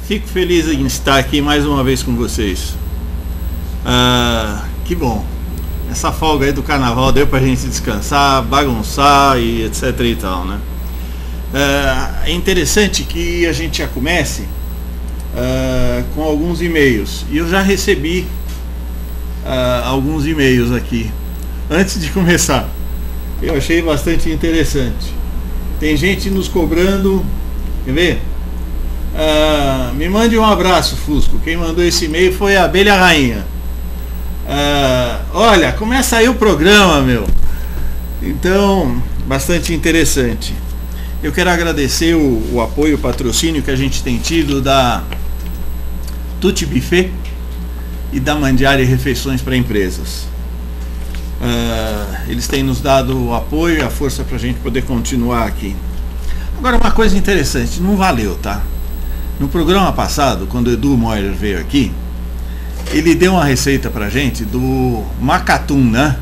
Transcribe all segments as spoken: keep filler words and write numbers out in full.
Fico feliz em estar aqui mais uma vez com vocês. Ah, que bom. Essa folga aí do carnaval deu pra gente descansar, bagunçar e etc e tal, né? Ah, é interessante que a gente já comece ah, com alguns e-mails. E eu já recebi ah, alguns e-mails aqui. Antes de começar, eu achei bastante interessante. Tem gente nos cobrando. Quer ver? Uh, me mande um abraço, Fusco. Quem mandou esse e-mail foi a Abelha Rainha. Uh, olha, começa aí o programa, meu. Então, bastante interessante. Eu quero agradecer o, o apoio, o patrocínio que a gente tem tido da Tutti Buffet e da Mandiari Refeições para Empresas. Uh, eles têm nos dado o apoio e a força para a gente poder continuar aqui. Agora, uma coisa interessante, não valeu, tá? No programa passado, quando o Edu Moyer veio aqui, ele deu uma receita pra gente do macatum, né?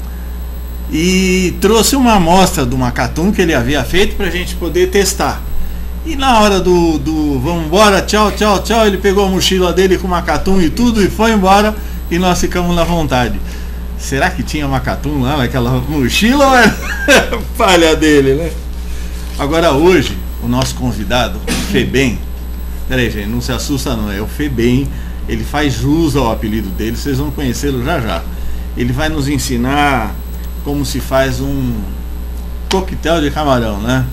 E trouxe uma amostra do macatum que ele havia feito pra gente poder testar. E na hora do, do vamos embora, tchau, tchau, tchau, ele pegou a mochila dele com macatum e tudo e foi embora e nós ficamos na vontade. Será que tinha macatum lá naquela mochila ou era falha dele, né? Agora hoje, o nosso convidado, Febem, peraí gente, não se assusta não, é o Febem, ele faz jus ao apelido dele, vocês vão conhecê-lo já já. Ele vai nos ensinar como se faz um coquetel de camarão, né?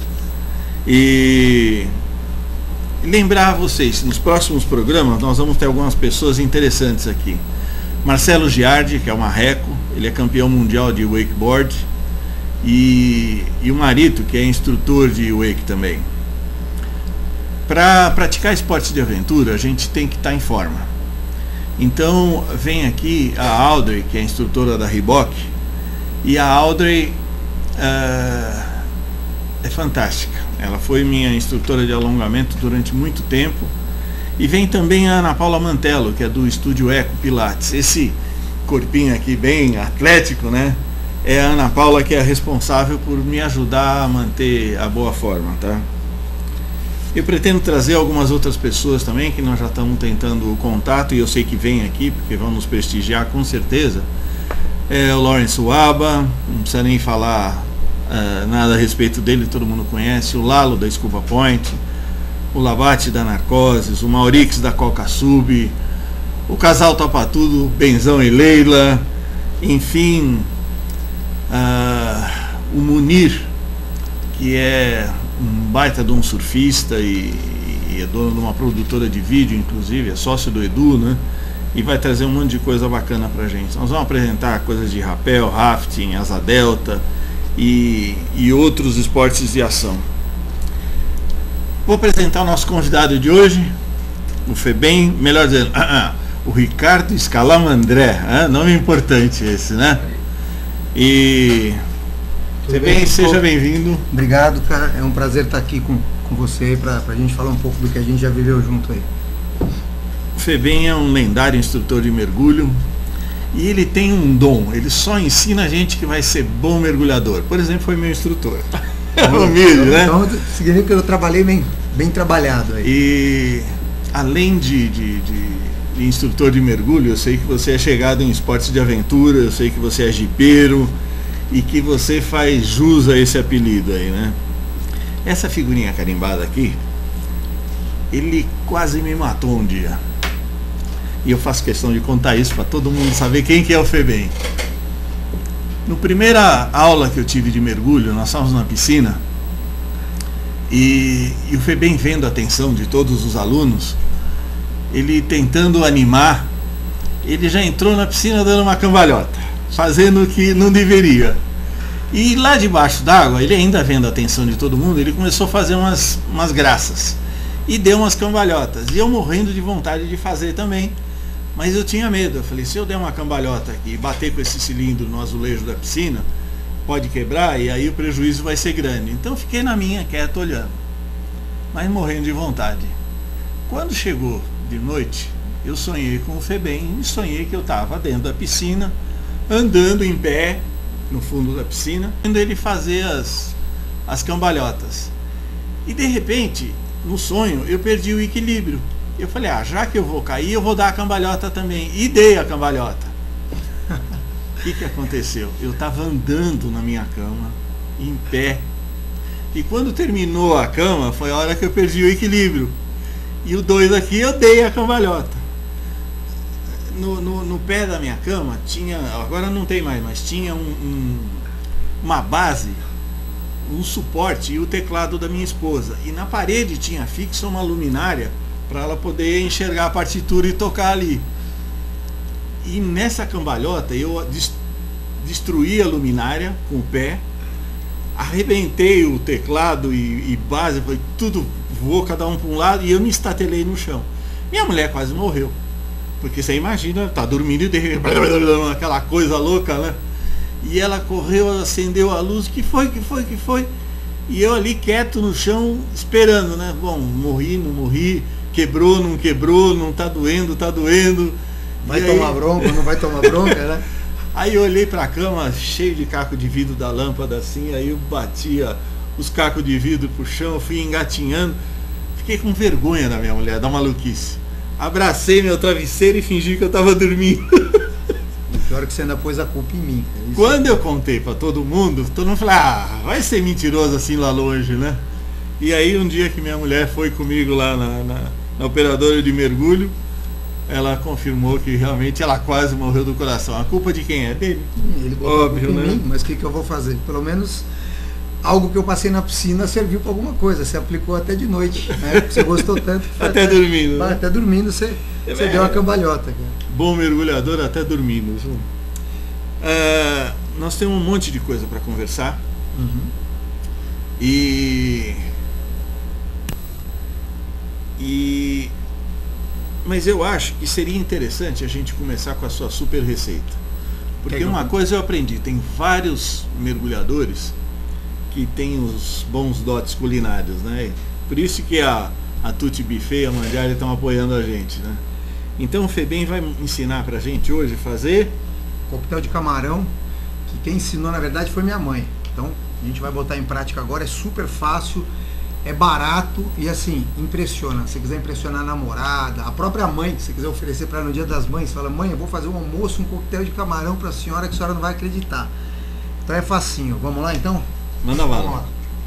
E lembrar a vocês, nos próximos programas nós vamos ter algumas pessoas interessantes aqui. Marcelo Giardi, que é o marreco, ele é campeão mundial de wakeboard. E, e o Marito, que é instrutor de wake também. Para praticar esportes de aventura, a gente tem que estar em forma. Então vem aqui a Audrey, que é instrutora da Reebok. E a Audrey uh, é fantástica. Ela foi minha instrutora de alongamento durante muito tempo. E vem também a Ana Paula Mantello, que é do Estúdio Eco Pilates. Esse corpinho aqui bem atlético, né? É a Ana Paula que é responsável por me ajudar a manter a boa forma, tá? Eu pretendo trazer algumas outras pessoas também, que nós já estamos tentando o contato, e eu sei que vem aqui, porque vão nos prestigiar com certeza. É o Lawrence Waba, não precisa nem falar uh, nada a respeito dele, todo mundo conhece. O Lalo da Scuba Point, o Labate da Narcoses, o Maurix da Coca Sub, o Casal Topa Tudo, Benzão e Leila, enfim... Uh, o Munir, que é um baita de um surfista e, e é dono de uma produtora de vídeo, inclusive, é sócio do Edu, né? E vai trazer um monte de coisa bacana pra gente. Nós vamos apresentar coisas de rapel, rafting, asa delta e, e outros esportes de ação. Vou apresentar o nosso convidado de hoje, o Febem, melhor dizendo, uh, uh, o Ricardo Scalamandré, uh, nome importante esse, né? E Febem, seja bem-vindo. Obrigado, cara. É um prazer estar aqui com, com você para a gente falar um pouco do que a gente já viveu junto aí. O Febem é um lendário instrutor de mergulho e ele tem um dom. Ele só ensina a gente que vai ser bom mergulhador. Por exemplo, foi meu instrutor. É humilde, né? Então significa que eu trabalhei bem, bem trabalhado aí. E além de, de, de de instrutor de mergulho, eu sei que você é chegado em esportes de aventura, eu sei que você é jipeiro e que você faz jus a esse apelido aí, né? Essa figurinha carimbada aqui, ele quase me matou um dia. E eu faço questão de contar isso para todo mundo saber quem que é o Febem. No primeira aula que eu tive de mergulho, nós estávamos na piscina e, e o Febem, vendo a atenção de todos os alunos, ele tentando animar, ele já entrou na piscina dando uma cambalhota, fazendo o que não deveria. E lá debaixo d'água, ele ainda vendo a atenção de todo mundo, ele começou a fazer umas, umas graças. E deu umas cambalhotas. E eu morrendo de vontade de fazer também. Mas eu tinha medo. Eu falei, se eu der uma cambalhota aqui e bater com esse cilindro no azulejo da piscina, pode quebrar e aí o prejuízo vai ser grande. Então fiquei na minha, quieto, olhando. Mas morrendo de vontade. Quando chegou de noite, eu sonhei com o Febem e sonhei que eu estava dentro da piscina, andando em pé no fundo da piscina, vendo ele fazer as, as cambalhotas. E de repente no sonho, eu perdi o equilíbrio. Eu falei, ah, já que eu vou cair, eu vou dar a cambalhota também. E dei a cambalhota. O que que aconteceu? Eu estava andando na minha cama, em pé. E quando terminou a cama, foi a hora que eu perdi o equilíbrio. E o dois aqui, eu dei a cambalhota. No, no, no pé da minha cama, tinha, agora não tem mais, mas tinha um, um, uma base, um suporte e o teclado da minha esposa. E na parede tinha fixa uma luminária para ela poder enxergar a partitura e tocar ali. E nessa cambalhota eu destruí a luminária com o pé, arrebentei o teclado e, e base, foi tudo voou cada um para um lado e eu me estatelei no chão. Minha mulher quase morreu, porque você imagina, tá dormindo e de repente aquela coisa louca, né? E ela correu, acendeu a luz, que foi, que foi, que foi? E eu ali quieto no chão, esperando, né? Bom, morri, não morri, quebrou, não quebrou, não tá doendo, tá doendo. Vai tomar aí... bronca, não vai tomar bronca, né? Aí eu olhei para a cama, cheio de caco de vidro da lâmpada assim, aí eu batia os cacos de vidro pro chão, fui engatinhando, fiquei com vergonha da minha mulher, da maluquice. Abracei meu travesseiro e fingi que eu tava dormindo. E pior que você ainda pôs a culpa em mim. Isso Quando é... eu contei para todo mundo, todo mundo falou, ah, vai ser mentiroso assim lá longe, né? E aí um dia que minha mulher foi comigo lá na, na, na operadora de mergulho, ela confirmou que realmente ela quase morreu do coração. A culpa de quem é? Dele. Ele botou Óbvio, a culpa em né? mim, mas o que, que eu vou fazer? Pelo menos algo que eu passei na piscina serviu para alguma coisa. Você aplicou até de noite, né? Você gostou tanto. Que até, até dormindo. Né? Até dormindo você, é, você deu uma cambalhota. Cara. Bom mergulhador até dormindo. Uh, nós temos um monte de coisa para conversar. Uhum. E... E... Mas eu acho que seria interessante a gente começar com a sua super receita. Porque uma coisa eu aprendi, tem vários mergulhadores que têm os bons dotes culinários, né? Por isso que a, a Tutti Buffet e a Mandiari estão apoiando a gente, né? Então o Febem vai ensinar pra gente hoje fazer... coquetel de camarão, que quem ensinou na verdade foi minha mãe. Então a gente vai botar em prática agora, é super fácil. É barato e assim, impressiona. Se quiser impressionar a namorada, a própria mãe, se quiser oferecer para ela no dia das mães, fala, mãe, eu vou fazer um almoço, um coquetel de camarão para a senhora que a senhora não vai acreditar. Então é facinho. Vamos lá então? Manda bala.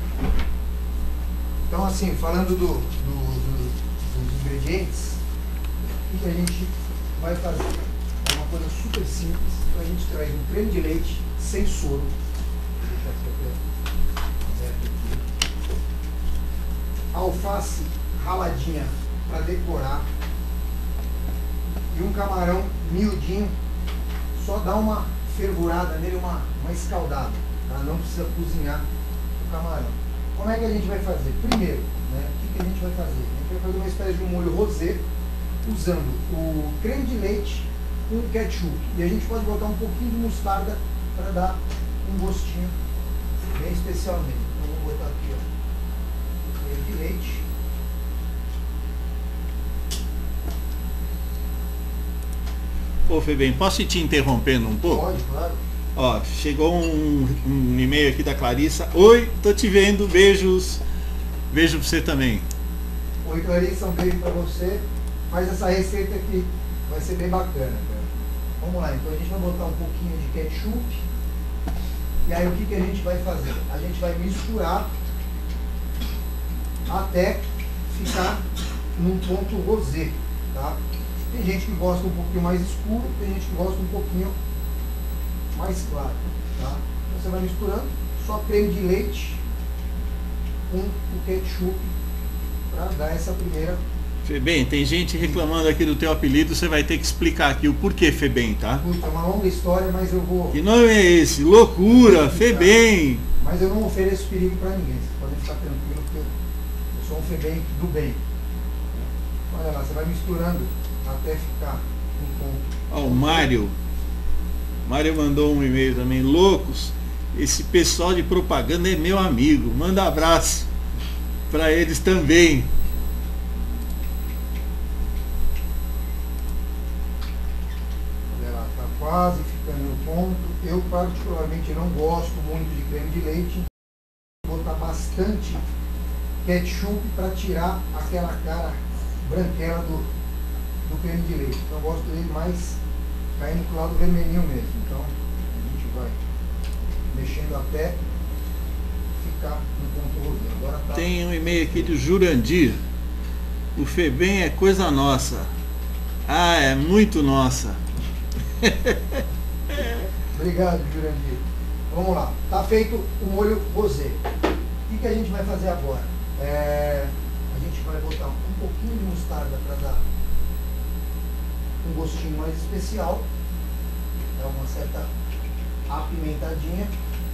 Então assim, falando do, do, do, dos ingredientes, o que a gente vai fazer? É uma coisa super simples. Então a gente traz um creme de leite sem soro. Alface raladinha para decorar e um camarão miudinho, só dá uma fervurada nele, uma, uma escaldada, tá? Não precisa cozinhar o camarão. Como é que a gente vai fazer? Primeiro, né, o que, que a gente vai fazer? A gente vai fazer uma espécie de um molho rosé usando o creme de leite com ketchup, e a gente pode botar um pouquinho de mostarda para dar um gostinho bem especial nele. Então vamos botar aqui, ó, de leite. Ô Febem, posso ir te interrompendo um pouco? Pode, claro. Ó, chegou um, um e-mail aqui da Clarissa. Oi, tô te vendo, beijos. Beijo pra você também. Oi Clarissa, um beijo pra você. Faz essa receita aqui, vai ser bem bacana, cara. Vamos lá, então a gente vai botar um pouquinho de ketchup. E aí o que, que a gente vai fazer? A gente vai misturar até ficar num ponto rosé, tá? Tem gente que gosta um pouquinho mais escuro, tem gente que gosta um pouquinho mais claro, tá? Então você vai misturando só creme de leite com o ketchup para dar essa primeira... Febem, tem gente reclamando aqui do teu apelido, você vai ter que explicar aqui o porquê Febem, tá? Puta, é uma longa história, mas eu vou... Que nome é esse? Loucura, Febem! Mas eu não ofereço perigo para ninguém, vocês podem ficar tranquilos, porque eu sou um Febem do bem. Olha lá, você vai misturando até ficar um ponto. Ó, o Mário. Mário mandou um e-mail também. Loucos, esse pessoal de propaganda é meu amigo. Manda abraço para eles também. Olha lá, tá quase ficando no ponto. Eu particularmente não gosto muito de creme de leite. Vou botar bastante ketchup para tirar aquela cara branquela do, do creme de leite. Então eu gosto dele mais caindo pro lado vermelhinho mesmo. Então a gente vai mexendo até ficar no ponto rosé. Agora tá... Tem um e-mail aqui do Jurandir. O Febem é coisa nossa. Ah, é muito nossa. Obrigado, Jurandir. Vamos lá. Tá feito o molho rosé. O que, que a gente vai fazer agora? É... A gente vai botar um pouquinho de mostarda para dar um gostinho mais especial. Dá uma certa apimentadinha.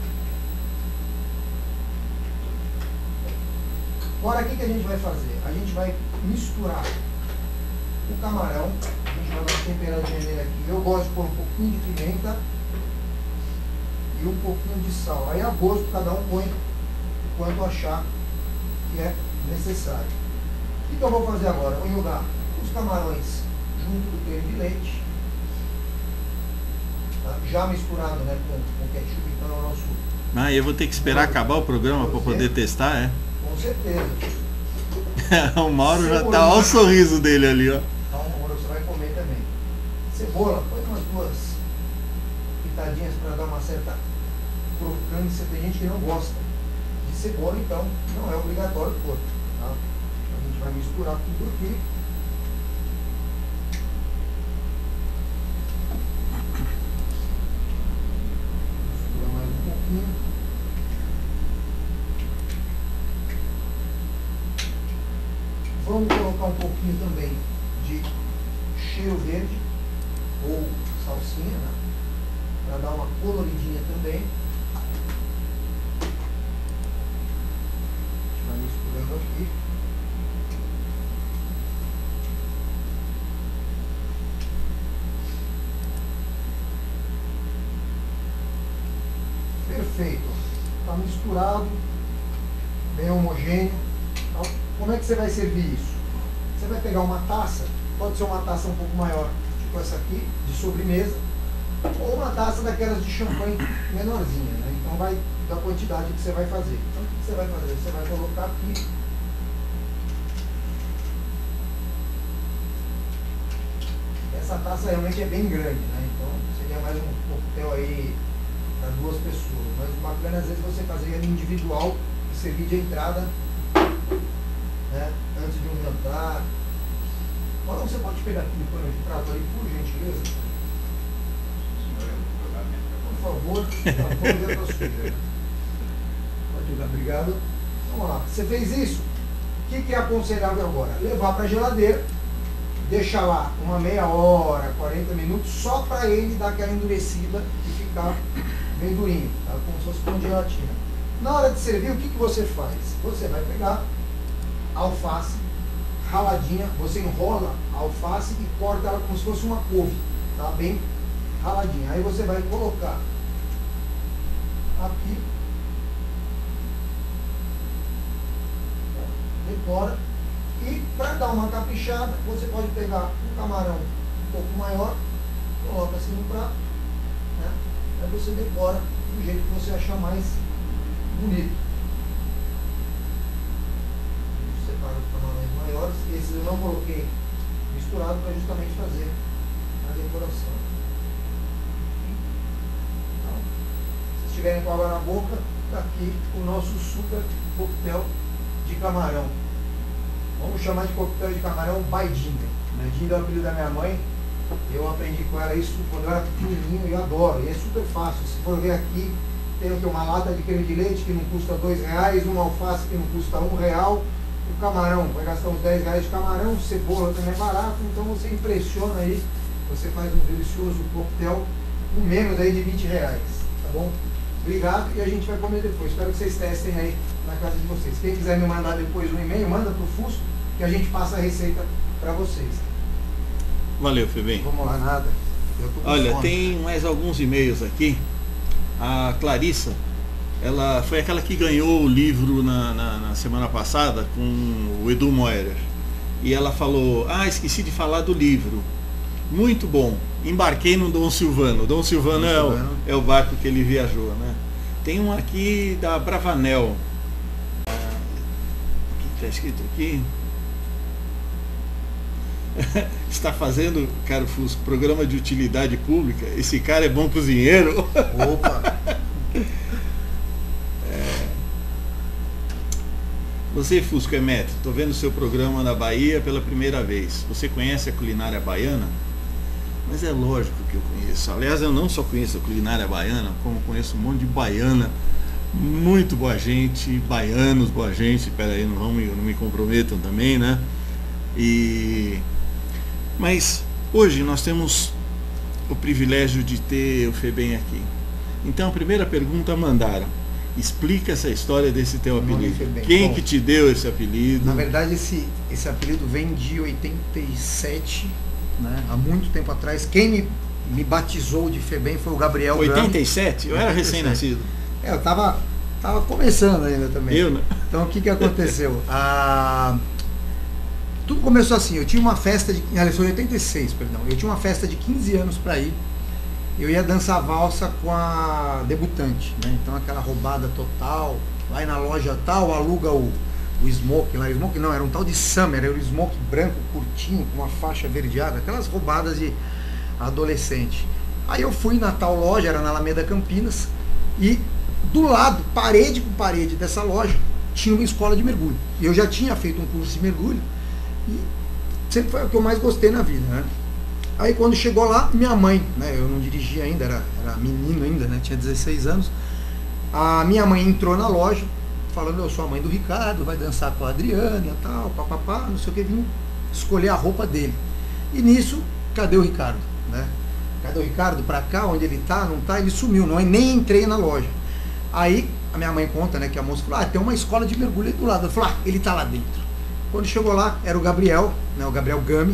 Agora, o que, que a gente vai fazer? A gente vai misturar o camarão. A gente vai dar uma temperadinha nele aqui. Eu gosto de pôr um pouquinho de pimenta e um pouquinho de sal. Aí a gosto, cada um põe o quanto achar que é necessário. O que, que eu vou fazer agora? Eu vou jogar os camarões junto do creme de leite, tá? Já misturado, né, com, com ketchup, então é o nosso... Ah, eu vou ter que esperar acabar o programa para poder testar, é? Com certeza. O Mauro já tá, olha o sorriso dele ali, ó. Então, Mauro, você vai comer também. Cebola, põe umas duas pitadinhas para dar uma certa crocância. Tem gente que não gosta de cebola, então não é obrigatório pôr, tá? A gente vai misturar tudo aqui. Misturar mais um pouquinho. Vamos colocar um pouquinho também de cheiro verde ou salsinha, né? Para dar uma coloridinha também. A gente vai misturando aqui. Perfeito. Está misturado, bem homogêneo. Então, como é que você vai servir isso? Você vai pegar uma taça, pode ser uma taça um pouco maior, tipo essa aqui, de sobremesa, ou uma taça daquelas de champanhe menorzinha, né? Então vai da quantidade que você vai fazer. Então o que você vai fazer? Você vai colocar aqui. Essa taça realmente é bem grande, né? Então seria mais um coquetel aí para duas pessoas. Mas o bacana às vezes você fazer ele individual e servir de entrada, né, antes de um jantar. Agora você pode pegar aquele pano de prato ali, por gentileza? Por favor, por favor, pode jogar, obrigado. Vamos lá, você fez isso? O que, que é aconselhável agora? Levar para a geladeira, deixar lá uma meia hora, quarenta minutos, só para ele dar aquela endurecida e ficar bem durinho, tá? Como se fosse pão de gelatina. Na hora de servir, o que, que você faz? Você vai pegar alface raladinha, você enrola a alface e corta ela como se fosse uma couve, tá? Bem raladinha. Aí você vai colocar aqui, decora, e para dar uma caprichada, você pode pegar um camarão um pouco maior, coloca assim no prato, né? Aí você decora do jeito que você achar mais bonito. Separa os camarões maiores, esses eu não coloquei misturado para justamente fazer a decoração. Então, se vocês estiverem com água na boca, está aqui o nosso super coquetel de camarão. Vamos chamar de coquetel de camarão by Dinda. Dinda é o apelido da minha mãe. Eu aprendi com ela isso quando eu era pequenininho e eu adoro. E é super fácil. Se for ver aqui, tem aqui uma lata de creme de leite que não custa dois reais, uma alface que não custa um real. O camarão, vai gastar uns dez reais de camarão, cebola também é barato, então você impressiona aí, você faz um delicioso coquetel com menos aí de vinte reais, tá bom? Obrigado e a gente vai comer depois. Espero que vocês testem aí na casa de vocês. Quem quiser me mandar depois um e-mail, manda pro Fusco que a gente passa a receita para vocês. Valeu, Febem. Vamos lá, nada. Eu tô com Olha, fome. tem mais alguns e-mails aqui. A Clarissa, ela foi aquela que ganhou o livro na, na, na semana passada com o Edu Moerer. E ela falou, ah, esqueci de falar do livro. Muito bom. Embarquei no Dom Silvano. Dom Silvano, Dom é, Silvano. O, é o barco que ele viajou, né? Tem um aqui da Bravanel. Está escrito aqui. Está fazendo, cara Fusco, programa de utilidade pública. Esse cara é bom cozinheiro. Opa! É. Você, Fusco, é metro. Estou vendo o seu programa na Bahia pela primeira vez. Você conhece a culinária baiana? Mas é lógico que eu conheço. Aliás, eu não só conheço a culinária baiana, como conheço um monte de baiana. Muito boa gente, baianos, boa gente. Pera aí, não, vão me, não me comprometam também, né? E... Mas hoje nós temos o privilégio de ter o FEBEM aqui. Então a primeira pergunta mandaram: explica essa história desse teu apelido. Quem Bom, que te deu esse apelido? Na verdade esse, esse apelido vem de oitenta e sete, né? Há muito tempo atrás. Quem me, me batizou de FEBEM foi o Gabriel oitenta e sete? Gami. Eu era recém-nascido. É, eu tava, tava começando ainda também. Eu, né? Então o que que aconteceu? Ah, tudo começou assim, eu tinha uma festa de... Aliás, foi em oitenta e seis, perdão. Eu tinha uma festa de quinze anos para ir. Eu ia dançar valsa com a debutante, né? Então aquela roubada total, vai na loja tal, aluga o, o smoke lá. Smoke não, era um tal de summer, era o smoke branco, curtinho, com uma faixa verdeada, aquelas roubadas de adolescente. Aí eu fui na tal loja, era na Alameda Campinas, e do lado, parede com parede dessa loja, tinha uma escola de mergulho. E eu já tinha feito um curso de mergulho, e sempre foi o que eu mais gostei na vida, né? Aí quando chegou lá, minha mãe, né, eu não dirigia ainda, era, era menino ainda, né, tinha dezesseis anos, a minha mãe entrou na loja, falando: eu sou a mãe do Ricardo, vai dançar com a Adriana, tal, papapá, não sei o que, vim escolher a roupa dele. E nisso, cadê o Ricardo, né? Cadê o Ricardo? Pra cá, onde ele tá, não tá, ele sumiu, não, nem entrei na loja. Aí a minha mãe conta, né, que a moça falou: ah, tem uma escola de mergulho aí do lado. Eu falei: ah, ele tá lá dentro. Quando chegou lá, era o Gabriel, né, o Gabriel Gami,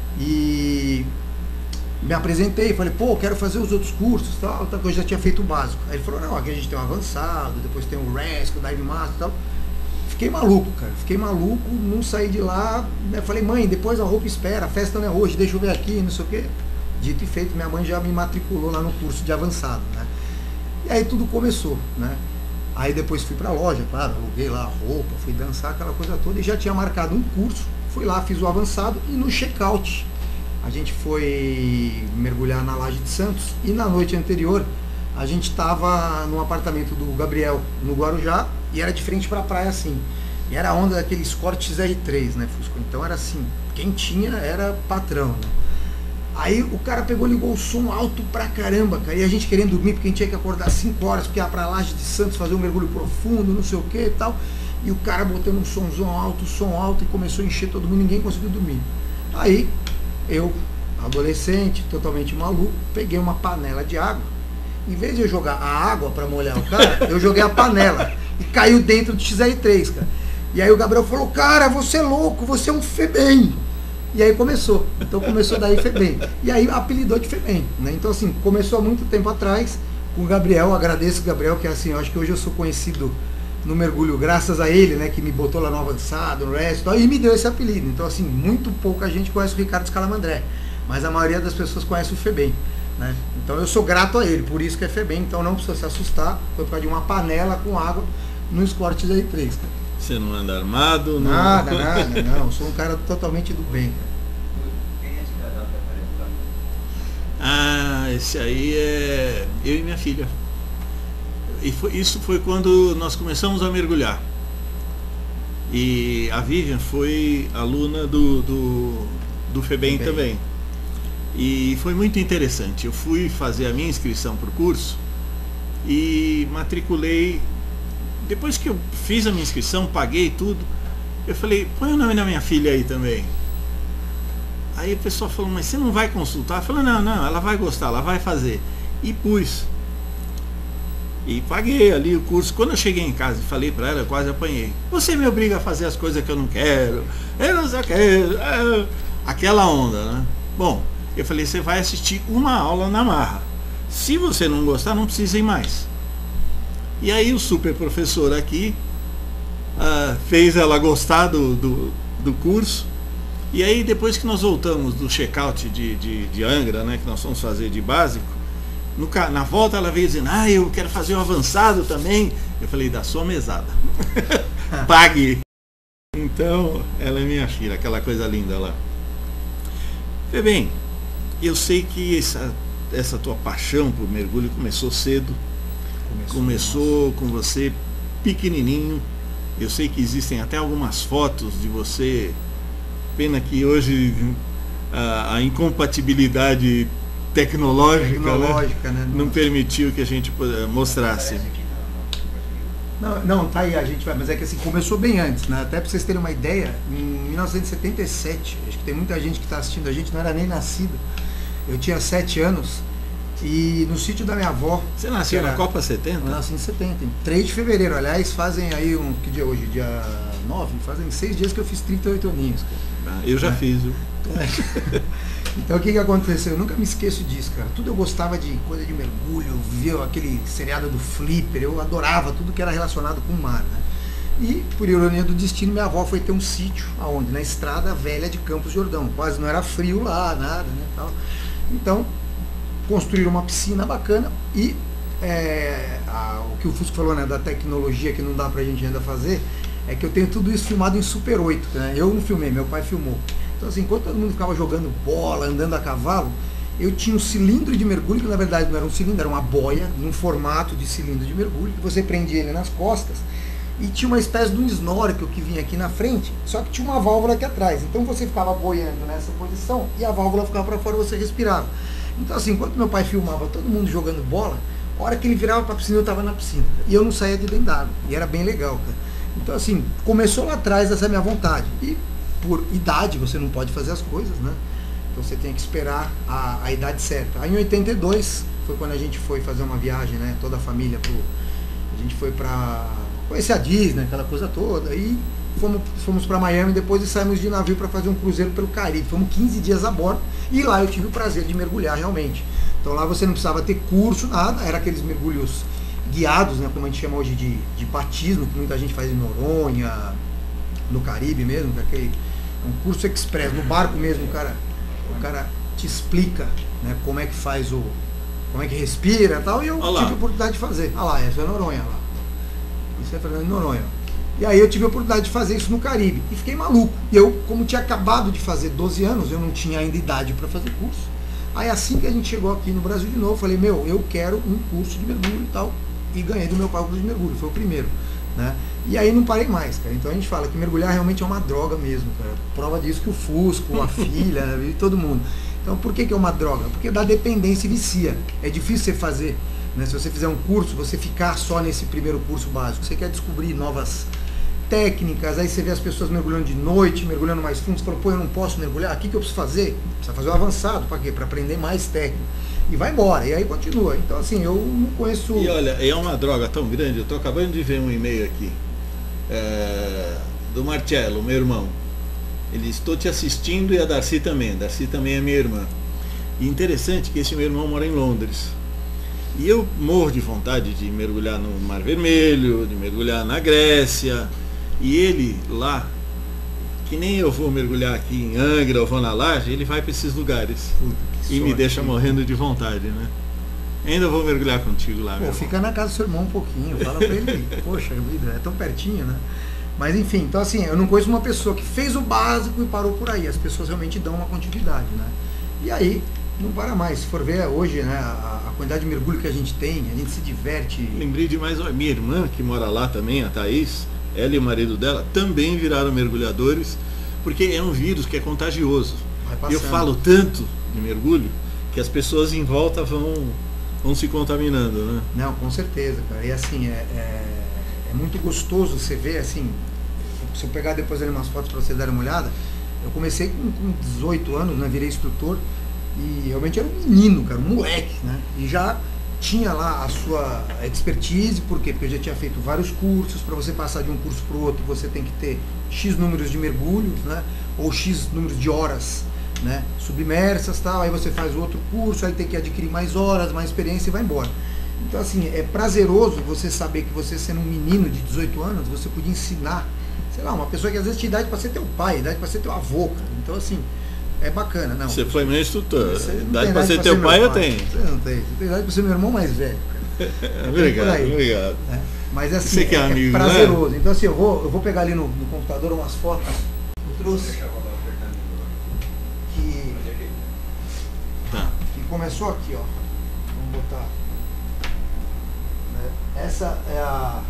e me apresentei, falei: pô, quero fazer os outros cursos, tal, tal, que eu já tinha feito o básico. Aí ele falou: não, aqui a gente tem um avançado, depois tem o Rescue, o Dive Master e tal. Fiquei maluco, cara, fiquei maluco, não saí de lá, né, falei: mãe, depois a roupa espera, a festa não é hoje, deixa eu ver aqui, não sei o quê. Dito e feito, minha mãe já me matriculou lá no curso de avançado, né. E aí tudo começou, né. Aí depois fui pra loja, claro, aluguei lá a roupa, fui dançar, aquela coisa toda, e já tinha marcado um curso, fui lá, fiz o avançado, e no check-out a gente foi mergulhar na Laje de Santos, e na noite anterior a gente estava no apartamento do Gabriel, no Guarujá, e era de frente para a praia assim, e era a onda daqueles cortes R três, né, Fusco? Então era assim, quem tinha era patrão, né? Aí o cara pegou, ligou o som alto pra caramba, cara, e a gente querendo dormir, porque a gente tinha que acordar cinco horas, porque ia pra Laje de Santos fazer um mergulho profundo, não sei o que e tal, e o cara botando um somzão alto, som alto, e começou a encher todo mundo, ninguém conseguiu dormir. Aí eu, adolescente, totalmente maluco, peguei uma panela de água, em vez de eu jogar a água para molhar o cara, eu joguei a panela e caiu dentro do X R três, cara. E aí o Gabriel falou: cara, você é louco, você é um FEBEM. E aí começou, então começou daí FEBEM. E aí apelidou de FEBEM, né? Então assim, começou há muito tempo atrás com o Gabriel, agradeço o Gabriel, que assim, eu acho que hoje eu sou conhecido no mergulho graças a ele, né, que me botou lá no avançado, no resto, e me deu esse apelido. Então assim, muito pouca gente conhece o Ricardo Scalamandré, mas a maioria das pessoas conhece o FEBEM, né? Então eu sou grato a ele, por isso que é FEBEM, então não precisa se assustar, foi por causa de uma panela com água no Escort X R três, cara. Você não anda armado? Não... Nada, nada, não, eu sou um cara totalmente do bem, cara. Quem é esse casal que aparece lá? Ah, esse aí é eu e minha filha. E foi, isso foi quando nós começamos a mergulhar. E a Vivian foi aluna do, do, do FEBEM também. também. E foi muito interessante. Eu fui fazer a minha inscrição para o curso e matriculei. Depois que eu fiz a minha inscrição, paguei tudo, eu falei: põe o nome da minha filha aí também. Aí o pessoal falou: mas você não vai consultar? Eu falei: não, não, ela vai gostar, ela vai fazer. E pus. E paguei ali o curso. Quando eu cheguei em casa e falei para ela, eu quase apanhei: você me obriga a fazer as coisas que eu não quero, eu não sei o que, é... aquela onda, né? Bom, eu falei: você vai assistir uma aula na marra. Se você não gostar, não precisa ir mais. E aí o super professor aqui uh, fez ela gostar do, do, do curso. E aí depois que nós voltamos do check-out de, de, de Angra, né, que nós fomos fazer de básico, no, na volta ela veio dizendo: ah, eu quero fazer o avançado também. Eu falei: da sua mesada. Pague. Então, ela é minha filha, aquela coisa linda lá. Vê bem, eu sei que essa, essa tua paixão por mergulho começou cedo. Começou, começou com você pequenininho. Eu sei que existem até algumas fotos de você. Pena que hoje a, a incompatibilidade tecnológica, tecnológica né, né? não permitiu que a gente mostrasse. Não, não, tá aí, a gente vai, mas é que assim, começou bem antes, né? Até para vocês terem uma ideia, em mil novecentos e setenta e sete, acho que tem muita gente que está assistindo a gente, não era nem nascida. Eu tinha sete anos e no sítio da minha avó. Você nasceu era, na Copa setenta? Eu nasci em setenta, em três de fevereiro. Aliás, fazem aí um. Que dia é hoje? Dia nove? Fazem seis dias que eu fiz trinta e oito aninhos, cara. Ah, eu já é. fiz, viu? É. Então o que que aconteceu? Eu nunca me esqueço disso, cara. Tudo eu gostava de coisa de mergulho, via aquele seriado do Flipper, eu adorava tudo que era relacionado com o mar, né? E, por ironia do destino, minha avó foi ter um sítio, aonde? Na Estrada Velha de Campos Jordão. Quase não era frio lá, nada, né? Tal. Então, construíram uma piscina bacana e é, a, o que o Fusco falou, né, da tecnologia que não dá pra gente ainda fazer, é que eu tenho tudo isso filmado em Super oito, né? Eu não filmei, meu pai filmou. Então assim, enquanto todo mundo ficava jogando bola, andando a cavalo, eu tinha um cilindro de mergulho, que na verdade não era um cilindro, era uma boia, num formato de cilindro de mergulho, que você prendia ele nas costas, e tinha uma espécie de um snorkel que vinha aqui na frente, só que tinha uma válvula aqui atrás. Então você ficava boiando nessa posição, e a válvula ficava para fora e você respirava. Então assim, enquanto meu pai filmava todo mundo jogando bola, a hora que ele virava para a piscina, eu estava na piscina. E eu não saía de dentro d'água, e era bem legal, cara. Então assim, começou lá atrás essa minha vontade. E por idade você não pode fazer as coisas, né? Então você tem que esperar a, a idade certa. Aí em oitenta e dois foi quando a gente foi fazer uma viagem, né? Toda a família, pro, a gente foi pra conhecer a Disney, aquela coisa toda, e fomos, fomos para Miami depois e saímos de navio para fazer um cruzeiro pelo Caribe. Fomos quinze dias a bordo e lá eu tive o prazer de mergulhar realmente. Então lá você não precisava ter curso, nada, era aqueles mergulhos guiados, né? Como a gente chama hoje de, de batismo, que muita gente faz em Noronha, no Caribe mesmo, que é aquele um curso express, no barco mesmo, o cara, o cara te explica, né, como é que faz o, como é que respira e tal, e eu Olá. tive a oportunidade de fazer. Ah lá, essa é Noronha lá. Isso é Fernando de Noronha. E aí eu tive a oportunidade de fazer isso no Caribe e fiquei maluco. E eu, como tinha acabado de fazer doze anos, eu não tinha ainda idade para fazer curso. Aí assim que a gente chegou aqui no Brasil de novo, falei, meu, eu quero um curso de mergulho e tal, e ganhei do meu pai o curso de mergulho, foi o primeiro, né? E aí não parei mais, cara. Então a gente fala que mergulhar realmente é uma droga mesmo, cara. Prova disso que o Fusco, a filha, né, e todo mundo. Então por que que é uma droga? Porque dá dependência e vicia. É difícil você fazer, né? Se você fizer um curso, você ficar só nesse primeiro curso básico. Você quer descobrir novas técnicas, aí você vê as pessoas mergulhando de noite, mergulhando mais fundo, você fala, pô, eu não posso mergulhar, o que que eu preciso fazer? Precisa fazer o avançado, para quê? Para aprender mais técnica. E vai embora, e aí continua. Então assim, eu não conheço... E olha, é uma droga tão grande, eu estou acabando de ver um e-mail aqui. É, do Marcello, meu irmão. Ele estou te assistindo e a Darcy também. Darcy também é minha irmã. E interessante que esse meu irmão mora em Londres. E eu morro de vontade de mergulhar no Mar Vermelho, de mergulhar na Grécia. E ele lá, que nem eu vou mergulhar aqui em Angra ou vou na Laje, ele vai para esses lugares. Puta, que E me sorte, deixa hein? morrendo de vontade, né? Ainda vou mergulhar contigo lá, Pô, meu fica irmão. na casa do seu irmão um pouquinho, fala pra ele, poxa vida, é tão pertinho, né? Mas enfim, então assim, eu não conheço uma pessoa que fez o básico e parou por aí. As pessoas realmente dão uma continuidade, né? E aí, não para mais. Se for ver hoje, né, a, a quantidade de mergulho que a gente tem, a gente se diverte. Lembrei de mais uma. Minha irmã, que mora lá também, a Thaís, ela e o marido dela, também viraram mergulhadores, porque é um vírus que é contagioso. Vai E eu passando. falo tanto de mergulho que as pessoas em volta vão, vão se contaminando, né? Não, com certeza, cara. E assim, é, é, é muito gostoso você ver, assim, se eu pegar depois ali umas fotos para vocês darem uma olhada, eu comecei com, com dezoito anos, né, virei instrutor, e realmente era um menino, cara, um moleque, né? E já tinha lá a sua expertise, por quê? Porque eu já tinha feito vários cursos. Para você passar de um curso para o outro, você tem que ter X números de mergulhos, né? Ou X números de horas, né, submersas, tal. Aí você faz outro curso, aí tem que adquirir mais horas, mais experiência e vai embora. Então assim, é prazeroso você saber que você, sendo um menino de dezoito anos, você podia ensinar, sei lá, uma pessoa que às vezes tinha idade para ser teu pai, idade para ser teu avô, cara. Então assim, é bacana. Não, Você foi meu instrutor. você não tem Idade para ser pra teu meu pai eu tenho. Você não tem. Você tem idade para ser meu irmão mais velho, cara. Obrigado, por aí, obrigado. né? Mas assim, Você que é é, amigo, é prazeroso. Né? Então assim, eu vou, eu vou pegar ali no, no computador umas fotos. Eu trouxe que, Tá. que começou aqui, ó. Vamos botar. Né? Essa é a.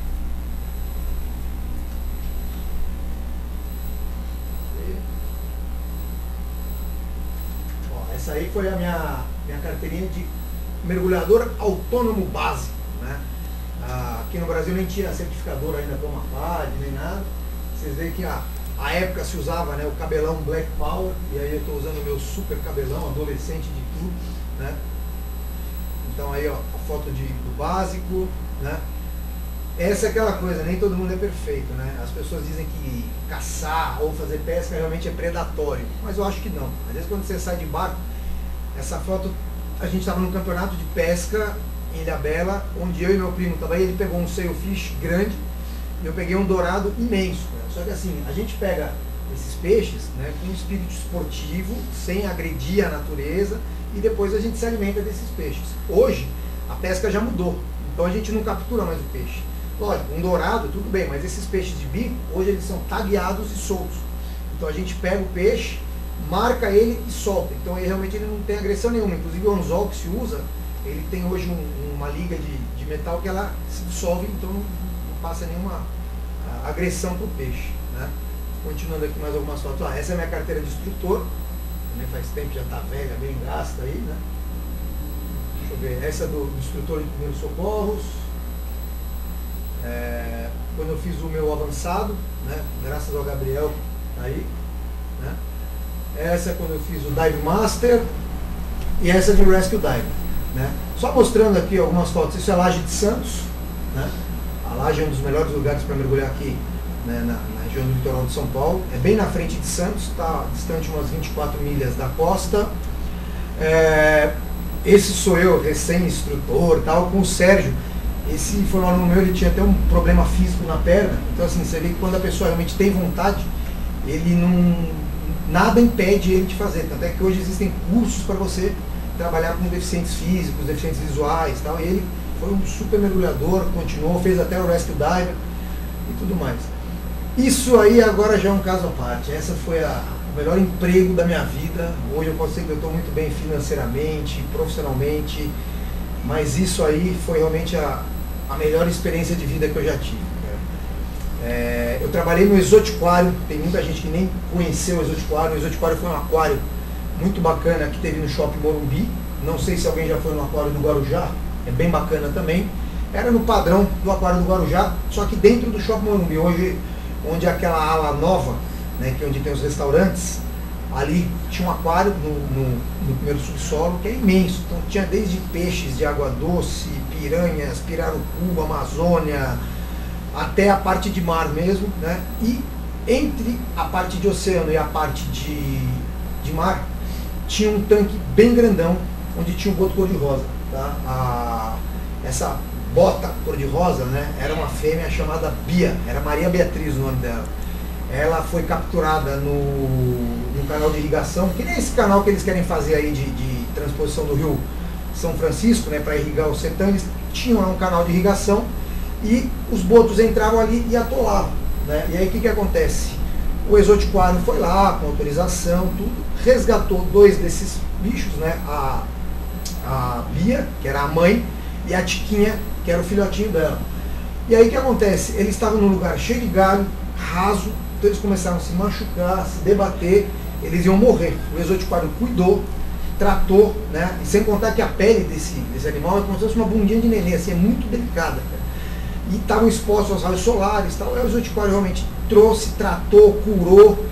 Ó, essa aí foi a minha, minha carteirinha de mergulhador autônomo básico, né? Ah, aqui no Brasil nem tinha certificador ainda para uma P A D, nem nada. Vocês veem que a, a época se usava, né, o cabelão Black Power, e aí eu estou usando o meu super cabelão, adolescente de tudo, né? Então aí, ó, a foto de, do básico, né? Essa é aquela coisa, nem todo mundo é perfeito, né? As pessoas dizem que caçar ou fazer pesca realmente é predatório, mas eu acho que não. Às vezes quando você sai de barco, essa foto, a gente estava num campeonato de pesca em Ilhabela, onde eu e meu primo estavam aí, ele pegou um sailfish grande e eu peguei um dourado imenso, né? Só que assim, a gente pega esses peixes, né, com um espírito esportivo, sem agredir a natureza, e depois a gente se alimenta desses peixes. Hoje, a pesca já mudou, então a gente não captura mais o peixe. Lógico, um dourado, tudo bem, mas esses peixes de bico, hoje eles são tagueados e soltos. Então a gente pega o peixe, marca ele e solta. Então ele, realmente ele não tem agressão nenhuma. Inclusive o anzol que se usa, ele tem hoje um, uma liga de, de metal que ela se dissolve, então não, não passa nenhuma a, agressão para o peixe, né? Continuando aqui mais algumas fotos. Ah, essa é a minha carteira de instrutor, também faz tempo, já está velha, bem gasta aí, né? Deixa eu ver, essa é do, do instrutor de primeiros socorros. É, quando eu fiz o meu avançado, né, graças ao Gabriel, tá aí, né? Essa é quando eu fiz o Dive Master, e essa de Rescue Dive, né? Só mostrando aqui algumas fotos. Isso é a Laje de Santos, né? A Laje é um dos melhores lugares para mergulhar aqui, né, na, na região do litoral de São Paulo. É bem na frente de Santos, está distante umas vinte e quatro milhas da costa. É, esse sou eu, recém-instrutor, tal, com o Sérgio. Esse foi um aluno meu, ele tinha até um problema físico na perna. Então assim, você vê que quando a pessoa realmente tem vontade, ele não, nada impede ele de fazer. Tanto é que hoje existem cursos para você trabalhar com deficientes físicos, deficientes visuais, tal. E ele foi um super mergulhador, continuou, fez até o Rescue Diver e tudo mais. Isso aí agora já é um caso à parte. Essa foi a, o melhor emprego da minha vida. Hoje eu posso dizer que eu estou muito bem financeiramente, profissionalmente, mas isso aí foi realmente a, a melhor experiência de vida que eu já tive. É, eu trabalhei no Exotiquário, tem muita gente que nem conheceu o Exotiquário. O Exotiquário foi um aquário muito bacana que teve no Shopping Morumbi. Não sei se alguém já foi no aquário do Guarujá, é bem bacana também. Era no padrão do aquário do Guarujá, só que dentro do Shopping Morumbi. Hoje, onde é aquela ala nova, né, que é onde tem os restaurantes, ali tinha um aquário no, no, no primeiro subsolo, que é imenso. Então tinha desde peixes de água doce, piranhas, pirarucu, Amazônia, até a parte de mar mesmo, né? E entre a parte de oceano e a parte de, de mar, tinha um tanque bem grandão, onde tinha um boto cor-de-rosa, tá? A, essa bota cor-de-rosa, né, era uma fêmea chamada Bia, era Maria Beatriz o nome dela. Ela foi capturada no, no canal de irrigação, que nem esse canal que eles querem fazer aí de, de transposição do rio São Francisco, né, para irrigar o sertão. Eles tinham lá um canal de irrigação e os botos entravam ali e atolavam, né? E aí o que, que acontece? O Exotiquário foi lá com autorização, tudo, resgatou dois desses bichos, né? A, a Bia, que era a mãe, e a Tiquinha, que era o filhotinho dela. E aí o que acontece? Eles estavam num lugar cheio de galho, raso, então eles começaram a se machucar, a se debater, eles iam morrer. O Exotiquário cuidou, tratou, né? E sem contar que a pele desse, desse animal é como se fosse uma bundinha de neném, assim, é muito delicada, cara. E estavam expostos aos raios solares, tal. Aí o Exotiquário realmente trouxe, tratou, curou,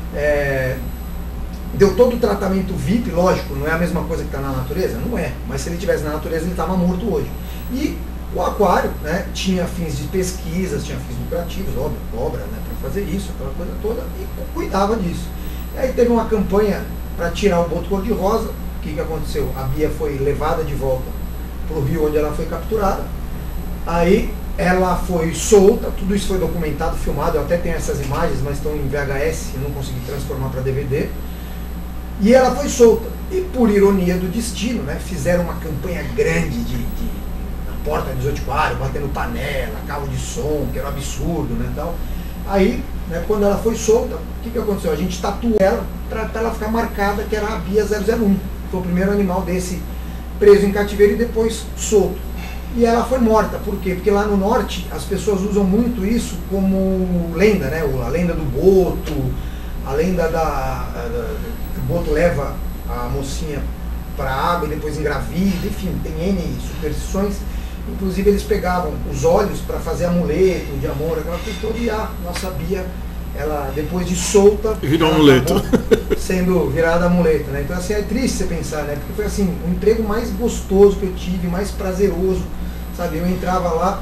é, deu todo o tratamento V I P, lógico, não é a mesma coisa que está na natureza? Não é, mas se ele estivesse na natureza ele estava morto hoje. E o aquário, né, tinha fins de pesquisas, tinha fins lucrativos, óbvio, cobra, né, para fazer isso, aquela coisa toda, e cuidava disso. E aí teve uma campanha para tirar o boto cor-de-rosa. O que, que aconteceu? A Bia foi levada de volta para o rio onde ela foi capturada. Aí ela foi solta, tudo isso foi documentado, filmado, eu até tenho essas imagens, mas estão em V H S, eu não consegui transformar para D V D. E ela foi solta. E por ironia do destino, né, fizeram uma campanha grande de, de, na porta de desotiquário, batendo panela, carro de som, que era um absurdo, né, tal. Aí, né, quando ela foi solta, o que, que aconteceu? A gente tatuou ela para ela ficar marcada, que era a Bia zero zero um, que foi o primeiro animal desse preso em cativeiro e depois solto. E ela foi morta, por quê? Porque lá no norte as pessoas usam muito isso como lenda, né? A lenda do boto, a lenda da... O boto leva a mocinha para a água e depois engravida, enfim, tem N superstições. Inclusive eles pegavam os olhos para fazer amuleto de amor, aquela coisa toda, e a nossa Bia, ela depois de solta, virou amuleto, sendo virada amuleto, né? Então assim, é triste você pensar, né? Porque foi assim, o emprego mais gostoso que eu tive, mais prazeroso, sabe? Eu entrava lá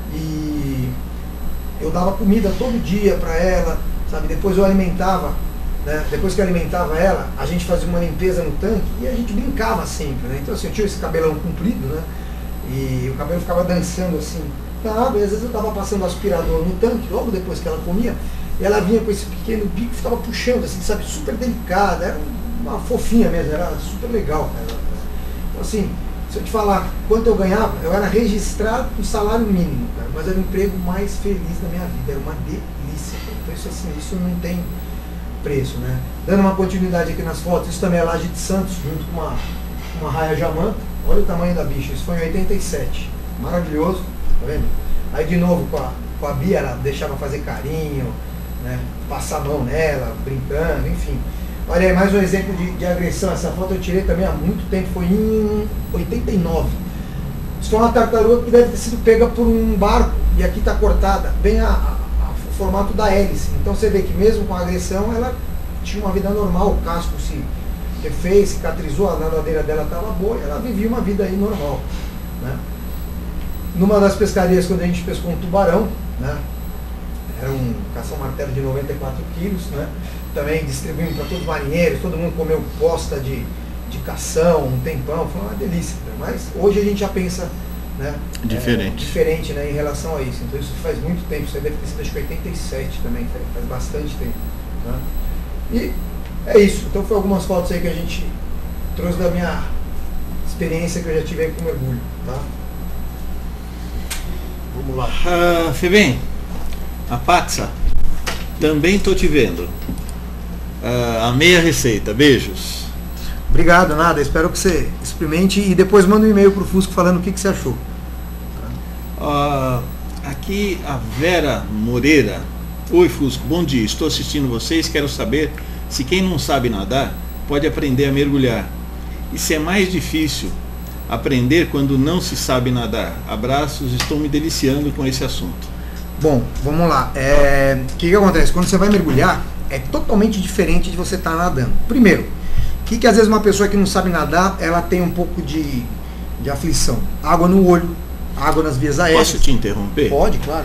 e eu dava comida todo dia para ela, sabe? Depois eu alimentava, né? Depois que eu alimentava ela, a gente fazia uma limpeza no tanque e a gente brincava sempre, né? Então assim, eu tinha esse cabelão comprido, né? E o cabelo ficava dançando assim, na água, e às vezes eu estava passando o aspirador no tanque, logo depois que ela comia, e ela vinha com esse pequeno bico, ficava puxando, assim, sabe, super delicada, era uma fofinha mesmo, era super legal. Cara. Então assim, se eu te falar quanto eu ganhava, eu era registrado com salário mínimo, cara, mas era o emprego mais feliz da minha vida, era uma delícia. Cara. Então isso assim, isso não tem preço, né? Dando uma continuidade aqui nas fotos, isso também é Laje de Santos, junto com uma, uma raia jamanta. Olha o tamanho da bicha, isso foi em oitenta e sete, maravilhoso, tá vendo? Aí de novo com a, com a Bia, ela deixava fazer carinho, né? Passar a mão nela, brincando, enfim. Olha aí, mais um exemplo de, de agressão, essa foto eu tirei também há muito tempo, foi em oitenta e nove. Isso foi uma tartaruga que deve ter sido pega por um barco, e aqui está cortada, bem a, a, a, o formato da hélice. Então você vê que mesmo com a agressão, ela tinha uma vida normal, o casco se... que fez, cicatrizou, a nadadeira dela estava boa, e ela vivia uma vida aí normal, né? Numa das pescarias, quando a gente pescou um tubarão, né? Era um cação-martelo de noventa e quatro quilos, né? Também distribuímos para todos os marinheiros, todo mundo comeu posta de, de cação, um tempão, foi uma delícia, né? Mas hoje a gente já pensa, né, diferente, é, diferente, né, em relação a isso. Então isso faz muito tempo, isso deve ter sido acho que oitenta e sete também, faz, faz bastante tempo, né? E é isso, então foi algumas fotos aí que a gente trouxe da minha experiência que eu já tive aí com mergulho, tá? Vamos lá. Uh, Febem, a Patsa, também tô te vendo. Uh, amei a receita, beijos. Obrigado, nada, espero que você experimente e depois manda um e-mail pro Fusco falando o que, que você achou. Uh, aqui a Vera Moreira. Oi Fusco, bom dia, estou assistindo vocês, quero saber se quem não sabe nadar pode aprender a mergulhar. E se é mais difícil aprender quando não se sabe nadar. Abraços, estou me deliciando com esse assunto. Bom, vamos lá. É... O que, que acontece? Quando você vai mergulhar, é totalmente diferente de você estar nadando. Primeiro, o que, que às vezes uma pessoa que não sabe nadar, ela tem um pouco de, de aflição? Água no olho, água nas vias aéreas. Posso te interromper? Pode, claro.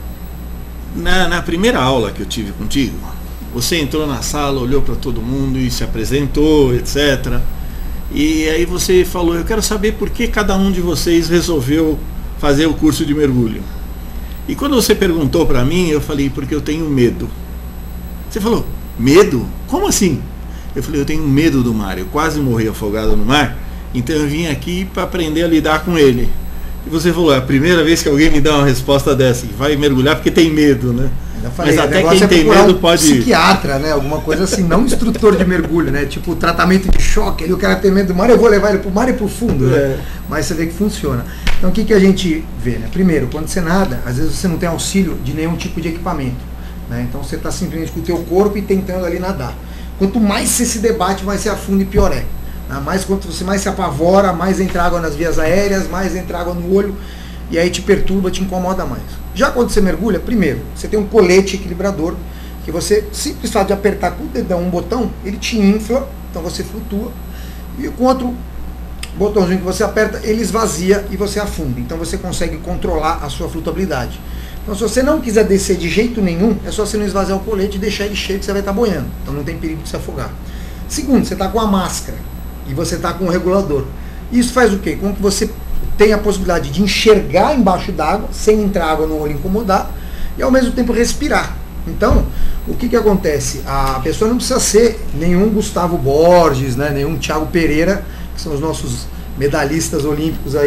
Na, na primeira aula que eu tive contigo, você entrou na sala, olhou para todo mundo e se apresentou, etcétera. E aí você falou, eu quero saber por que cada um de vocês resolveu fazer o curso de mergulho. E quando você perguntou para mim, eu falei, porque eu tenho medo. Você falou, medo? Como assim? Eu falei, eu tenho medo do mar, eu quase morri afogado no mar, então eu vim aqui para aprender a lidar com ele. E você falou, é a primeira vez que alguém me dá uma resposta dessa, que vai mergulhar porque tem medo, né? Falei, mas até quem é tem medo um pode... psiquiatra, né? Alguma coisa assim, não instrutor de mergulho, né? Tipo tratamento de choque, ele, o cara tem medo do mar, eu vou levar ele pro mar e pro fundo, né? É. Mas você vê que funciona. Então o que, que a gente vê, né? Primeiro, quando você nada, às vezes você não tem auxílio de nenhum tipo de equipamento, né? Então você está simplesmente com o teu corpo e tentando ali nadar. Quanto mais você se debate, mais você afunda e pior é. Né? Mais, quanto você mais se apavora, mais entra água nas vias aéreas, mais entra água no olho, e aí te perturba, te incomoda mais. Já quando você mergulha, primeiro, você tem um colete equilibrador, que você, simples fato de apertar com o dedão um botão, ele te infla, então você flutua, e com outro botãozinho que você aperta, ele esvazia e você afunda. Então você consegue controlar a sua flutuabilidade. Então se você não quiser descer de jeito nenhum, é só você não esvaziar o colete e deixar ele cheio que você vai estar boiando. Então não tem perigo de se afogar. Segundo, você está com a máscara e você está com o regulador. Isso faz o quê? Com que você tem a possibilidade de enxergar embaixo d'água, sem entrar água no olho e incomodar, e ao mesmo tempo respirar. Então, o que que acontece? A pessoa não precisa ser nenhum Gustavo Borges, né, nenhum Thiago Pereira, que são os nossos medalhistas olímpicos aí,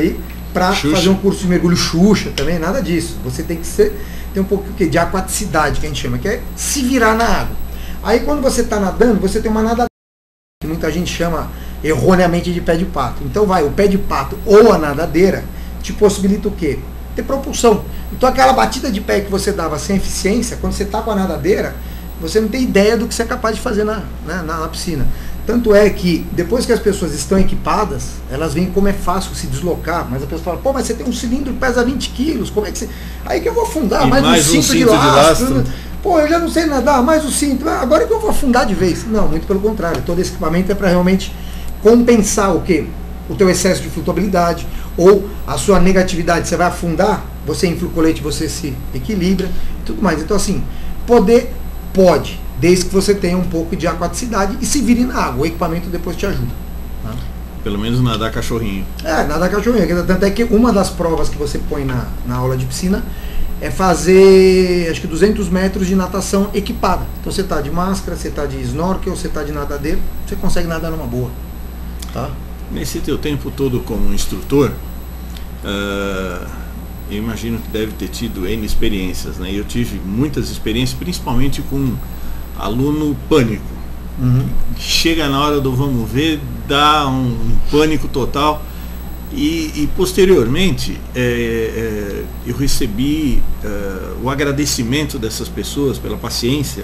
para Xuxa. fazer um curso de mergulho Xuxa também, nada disso. Você tem que ser, ter um pouco o quê? De aquaticidade, que a gente chama, que é se virar na água. Aí quando você está nadando, você tem uma nadadeira, que muita gente chama erroneamente de pé de pato. Então vai, o pé de pato ou a nadadeira te possibilita o quê? Ter propulsão. Então aquela batida de pé que você dava sem eficiência, quando você está com a nadadeira, você não tem ideia do que você é capaz de fazer na, né, na, na piscina. Tanto é que depois que as pessoas estão equipadas, elas veem como é fácil se deslocar, mas a pessoa fala, pô, mas você tem um cilindro que pesa vinte quilos, como é que você... Aí que eu vou afundar, E mais, mais um um cinto, de, cinto de lastro, lastro. Pô, eu já não sei nadar, mais um cinto, agora que eu vou afundar de vez. Não, muito pelo contrário, todo esse equipamento é para realmente compensar o quê? O teu excesso de flutuabilidade ou a sua negatividade, você vai afundar, você infla o colete, você se equilibra e tudo mais. Então assim, poder pode, desde que você tenha um pouco de aquaticidade e se vire na água, o equipamento depois te ajuda. Tá? Pelo menos nadar cachorrinho. É, nadar cachorrinho, tanto é que uma das provas que você põe na, na aula de piscina é fazer, acho que duzentos metros de natação equipada. Então você está de máscara, você está de snorkel, você está de nadadeira, você consegue nadar numa boa. Tá? Nesse teu tempo todo como instrutor, uh, eu imagino que deve ter tido N experiências, né? Eu tive muitas experiências, principalmente com aluno pânico. Uhum. Chega na hora do vamos ver, dá um, um pânico total. E, e posteriormente é, é, eu recebi é, o agradecimento dessas pessoas pela paciência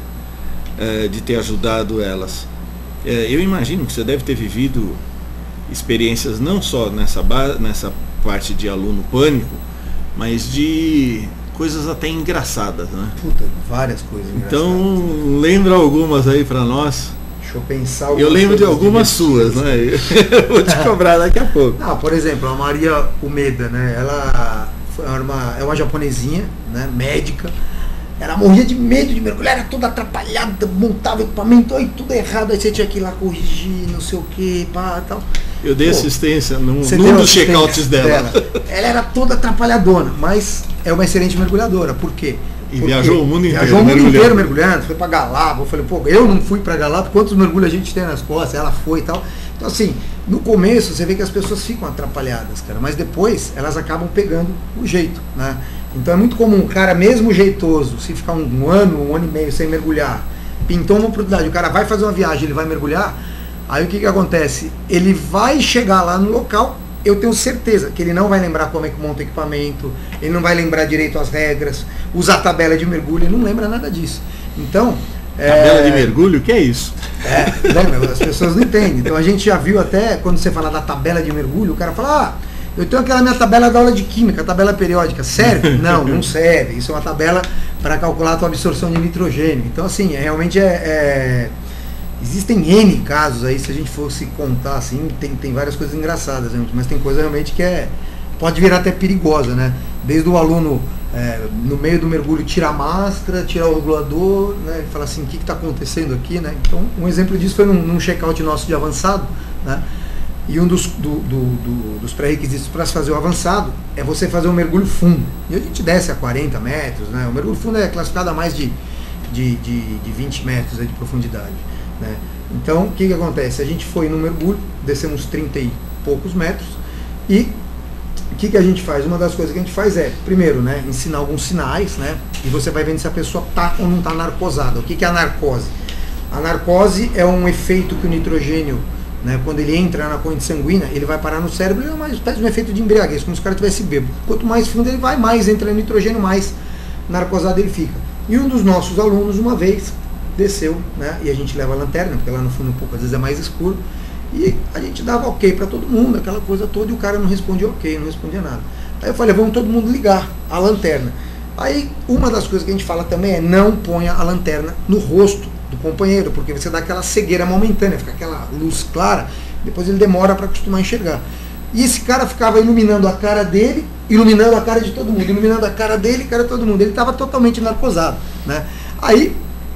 é, de ter ajudado elas. É, eu imagino que você deve ter vivido experiências não só nessa, nessa parte de aluno pânico, mas de coisas até engraçadas, né? Puta, várias coisas engraçadas. Então lembra algumas aí para nós. Deixa eu pensar. Eu lembro de algumas suas, né? Eu vou te cobrar daqui a pouco. Não, por exemplo, a Maria Umeda, né? Ela foi uma, é uma japonesinha, né? Médica. Ela morria de medo de mergulhar, era toda atrapalhada, montava equipamento, aí tudo errado, aí você tinha que ir lá corrigir, não sei o que, pá, tal. Eu dei Pô, assistência num, você num deu dos assistência check-outs dela. dela. Ela era toda atrapalhadona, mas é uma excelente mergulhadora. Por quê? E Porque viajou o mundo inteiro Viajou o mundo mergulhando. inteiro mergulhando, foi pra Galápagos. Eu falei, pô, eu não fui pra Galápagos, quantos mergulhos a gente tem nas costas? Ela foi e tal. Então assim, no começo você vê que as pessoas ficam atrapalhadas, cara, mas depois elas acabam pegando o jeito, né? Então é muito comum um cara mesmo jeitoso, se ficar um, um ano, um ano e meio sem mergulhar, pintou uma oportunidade, o cara vai fazer uma viagem, ele vai mergulhar, aí o que que acontece? Ele vai chegar lá no local, eu tenho certeza que ele não vai lembrar como é que monta o equipamento, ele não vai lembrar direito as regras, usar tabela de mergulho, ele não lembra nada disso. Então... Tabela é... de mergulho, o que é isso? É, lembra? As pessoas não entendem. Então a gente já viu até, quando você fala da tabela de mergulho, o cara fala, ah, eu tenho aquela minha tabela da aula de química, tabela periódica, serve? Não, não serve. Isso é uma tabela para calcular a tua absorção de nitrogênio. Então assim, é, realmente é, é... existem N casos aí, se a gente fosse contar assim, tem, tem várias coisas engraçadas, né? Mas tem coisa realmente que é, pode virar até perigosa, né? Desde o aluno, é, no meio do mergulho, tirar a máscara, tirar o regulador, né? E falar assim, o que está acontecendo aqui, né? Então, um exemplo disso foi num, num check-out nosso de avançado, né? E um dos, do, do, do, dos pré-requisitos para se fazer o avançado é você fazer um mergulho fundo. E a gente desce a quarenta metros, né? O mergulho fundo é classificado a mais de, de, de, de vinte metros aí de profundidade, né? Então, o que que acontece? A gente foi no mergulho, descemos trinta e poucos metros e o que que a gente faz? Uma das coisas que a gente faz é, primeiro, né, ensinar alguns sinais, né? E você vai vendo se a pessoa está ou não está narcosada. O que que é a narcose? A narcose é um efeito que o nitrogênio, né, quando ele entra na corrente sanguínea, ele vai parar no cérebro, é uma espécie de um efeito de embriaguez, como se o cara tivesse bêbado. Quanto mais fundo ele vai, mais entra nitrogênio, mais narcosado ele fica. E um dos nossos alunos, uma vez, desceu, né, e a gente leva a lanterna, porque lá no fundo um pouco às vezes é mais escuro, e a gente dava ok para todo mundo, aquela coisa toda, e o cara não respondia ok, não respondia nada. Aí eu falei, vamos todo mundo ligar a lanterna. Aí uma das coisas que a gente fala também é não ponha a lanterna no rosto do companheiro, porque você dá aquela cegueira momentânea, fica aquela luz clara, depois ele demora para acostumar a enxergar. E esse cara ficava iluminando a cara dele, iluminando a cara de todo mundo, iluminando a cara dele, a cara de todo mundo. Ele estava totalmente narcosado, né? Aí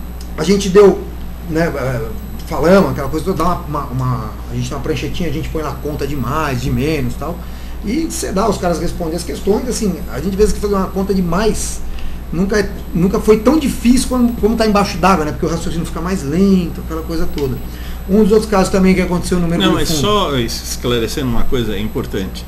a gente deu, né, falamos aquela coisa, dá uma, uma, uma, a gente tem uma pranchetinha, a gente põe lá conta de mais, de menos, tal. E você dá, os caras respondem as questões, assim, a gente vê que fazer uma conta de mais nunca, nunca foi tão difícil como, como tá embaixo d'água, né? Porque o raciocínio fica mais lento, aquela coisa toda. Um dos outros casos também que aconteceu no mergulho Não, mas fundo. só esclarecendo uma coisa importante.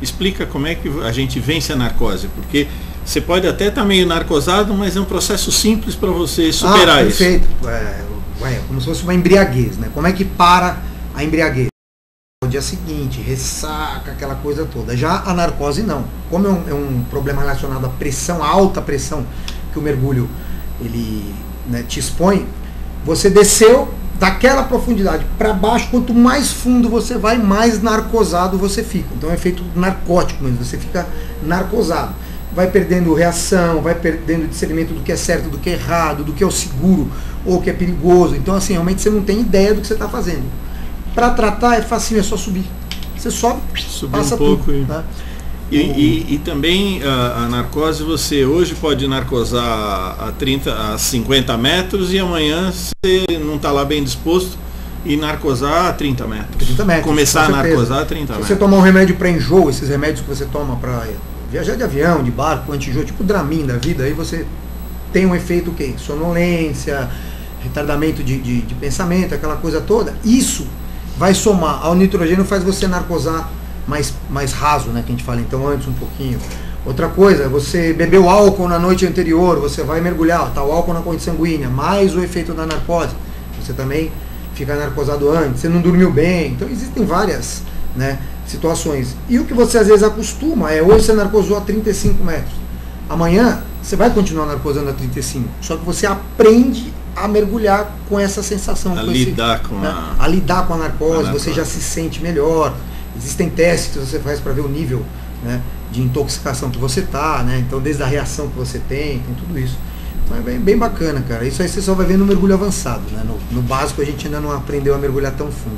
explica como é que a gente vence a narcose, porque você pode até estar meio narcosado, mas é um processo simples para você superar ah, perfeito. isso. É, é como se fosse uma embriaguez, né? Como é que para a embriaguez? No dia seguinte, ressaca, aquela coisa toda. Já a narcose não. Como é um, é um problema relacionado à pressão, à alta pressão que o mergulho ele, né, te expõe, você desceu daquela profundidade para baixo, quanto mais fundo você vai, mais narcosado você fica. Então é um efeito narcótico mesmo, você fica narcosado. Vai perdendo reação, vai perdendo discernimento do que é certo, do que é errado, do que é o seguro ou o que é perigoso. Então assim, realmente você não tem ideia do que você está fazendo. Para tratar é facinho, é só subir. Você sobe, subir passa um pouco tudo, e... Tá? E, e, e também a, a narcose, você hoje pode narcosar a, trinta, a cinquenta metros e amanhã você não está lá bem disposto e narcosar a trinta metros. trinta metros. Começar a narcosar a trinta Se metros. você tomar um remédio para enjoo, esses remédios que você toma para viajar de avião, de barco, anti-enjoo, tipo Dramin da vida, aí você tem um efeito o quê? Sonolência, retardamento de, de, de pensamento, aquela coisa toda. Isso vai somar ao nitrogênio, faz você narcosar mais, mais raso, né, que a gente fala então antes um pouquinho. Outra coisa, você bebeu álcool na noite anterior, você vai mergulhar, tá o álcool na corrente sanguínea, mais o efeito da narcose, você também fica narcosado antes, você não dormiu bem, então existem várias, né, situações. E o que você às vezes acostuma é, hoje você narcosou a trinta e cinco metros, amanhã você vai continuar narcosando a trinta e cinco, só que você aprende a mergulhar com essa sensação. A com lidar esse, com né, a... a lidar com a narcose, a narcose, você já se sente melhor. Existem testes que você faz para ver o nível, né, de intoxicação que você tá, né? Então desde a reação que você tem, tem tudo isso. Então é bem, bem bacana, cara. Isso aí você só vai ver no mergulho avançado, né? No, no básico a gente ainda não aprendeu a mergulhar tão fundo,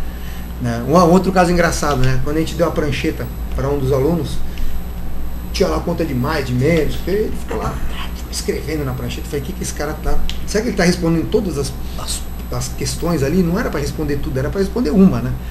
né? Um outro caso engraçado, né? Quando a gente deu a prancheta para um dos alunos, tinha lá conta de mais, de menos, ele ficou lá escrevendo na prancheta. Eu falei, o que, que esse cara tá... Será que ele tá respondendo todas as, as, as questões ali? Não era para responder tudo, era para responder uma, né?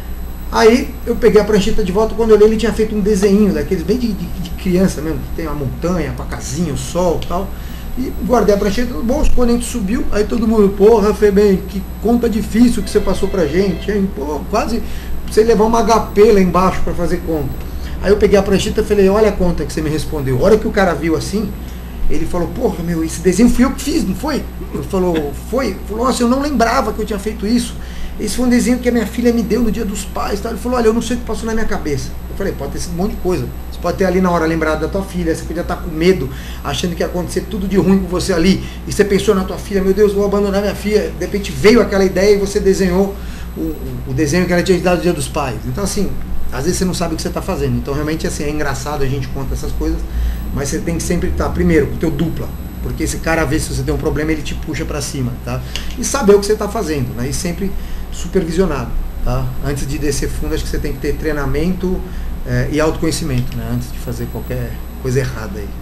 Aí eu peguei a prancheta de volta, quando eu olhei ele tinha feito um desenho daqueles bem de, de, de criança mesmo, que tem uma montanha, uma casinha, o sol e tal, e guardei a prancheta no bolso. Quando a gente subiu, aí todo mundo, porra, Febem, que conta difícil que você passou pra gente, hein? Pô, quase você levar uma H P lá embaixo para fazer conta. Aí eu peguei a prancheta e falei, olha a conta que você me respondeu. A hora que o cara viu assim, ele falou, porra, meu, esse desenho fui eu que fiz, não foi? Ele falou, foi? Ele falou, nossa, eu não lembrava que eu tinha feito isso. Esse foi um desenho que a minha filha me deu no dia dos pais. Tá? Ele falou, olha, eu não sei o que passou na minha cabeça. Eu falei, pode ter sido um monte de coisa. Você pode ter ali na hora lembrado da tua filha, você podia estar com medo, achando que ia acontecer tudo de ruim com você ali, e você pensou na tua filha, meu Deus, vou abandonar minha filha. De repente veio aquela ideia e você desenhou o, o, o desenho que ela tinha dado no dia dos pais. Então assim, às vezes você não sabe o que você está fazendo. Então realmente assim, é engraçado, a gente conta essas coisas, mas você tem que sempre estar, primeiro, com o teu dupla, porque esse cara vê se você tem um problema, ele te puxa para cima, tá? E saber o que você está fazendo, né? E sempre supervisionado, tá? Antes de descer fundo, acho que você tem que ter treinamento é, e autoconhecimento, né? Antes de fazer qualquer coisa errada aí.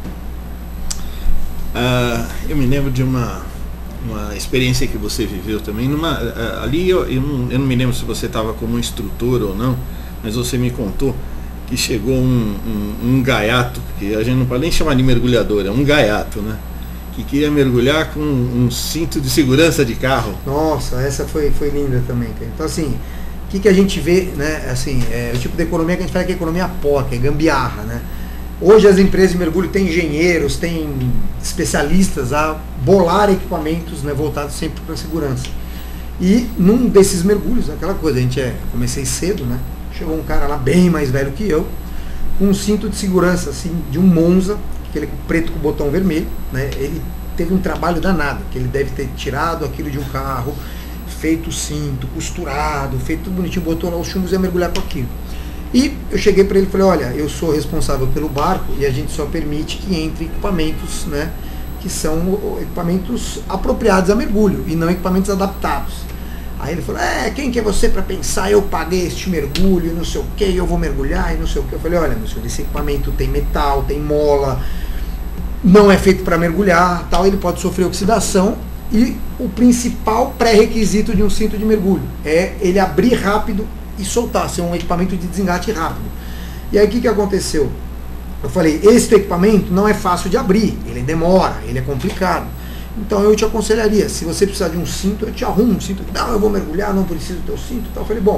Uh, eu me lembro de uma, uma experiência que você viveu também. Numa, uh, ali eu, eu, não, eu não me lembro se você estava como instrutor ou não, mas você me contou que chegou um, um, um gaiato, que a gente não pode nem chamar de mergulhador, é um gaiato, né? Que queria mergulhar com um cinto de segurança de carro. Nossa, essa foi, foi linda também, cara. Então assim, o que, que a gente vê, né? Assim, é o tipo de economia que a gente fala que é economia porca, é gambiarra, né? Hoje as empresas de mergulho têm engenheiros, têm especialistas a bolar equipamentos, né, voltados sempre para a segurança. E num desses mergulhos, aquela coisa, a gente é, comecei cedo, né? Chegou um cara lá bem mais velho que eu, com um cinto de segurança assim, de um Monza, aquele preto com botão vermelho, né? Ele teve um trabalho danado, que ele deve ter tirado aquilo de um carro, feito o cinto, costurado, feito tudo bonitinho, botou lá os chumbos e ia mergulhar com aquilo. E eu cheguei para ele e falei, olha, eu sou responsável pelo barco e a gente só permite que entre equipamentos, né, que são equipamentos apropriados a mergulho e não equipamentos adaptados. Aí ele falou, é, quem que é você para pensar, eu paguei este mergulho, não sei o que, eu vou mergulhar e não sei o que. Eu falei, olha, meu senhor, esse equipamento tem metal, tem mola, não é feito para mergulhar, tal, ele pode sofrer oxidação e o principal pré-requisito de um cinto de mergulho é ele abrir rápido e soltar, ser um equipamento de desengate rápido. E aí o que, que aconteceu? Eu falei, esse equipamento não é fácil de abrir, ele demora, ele é complicado. Então eu te aconselharia, se você precisar de um cinto, eu te arrumo um cinto. Não, eu vou mergulhar, não preciso do teu cinto. Então eu falei, bom,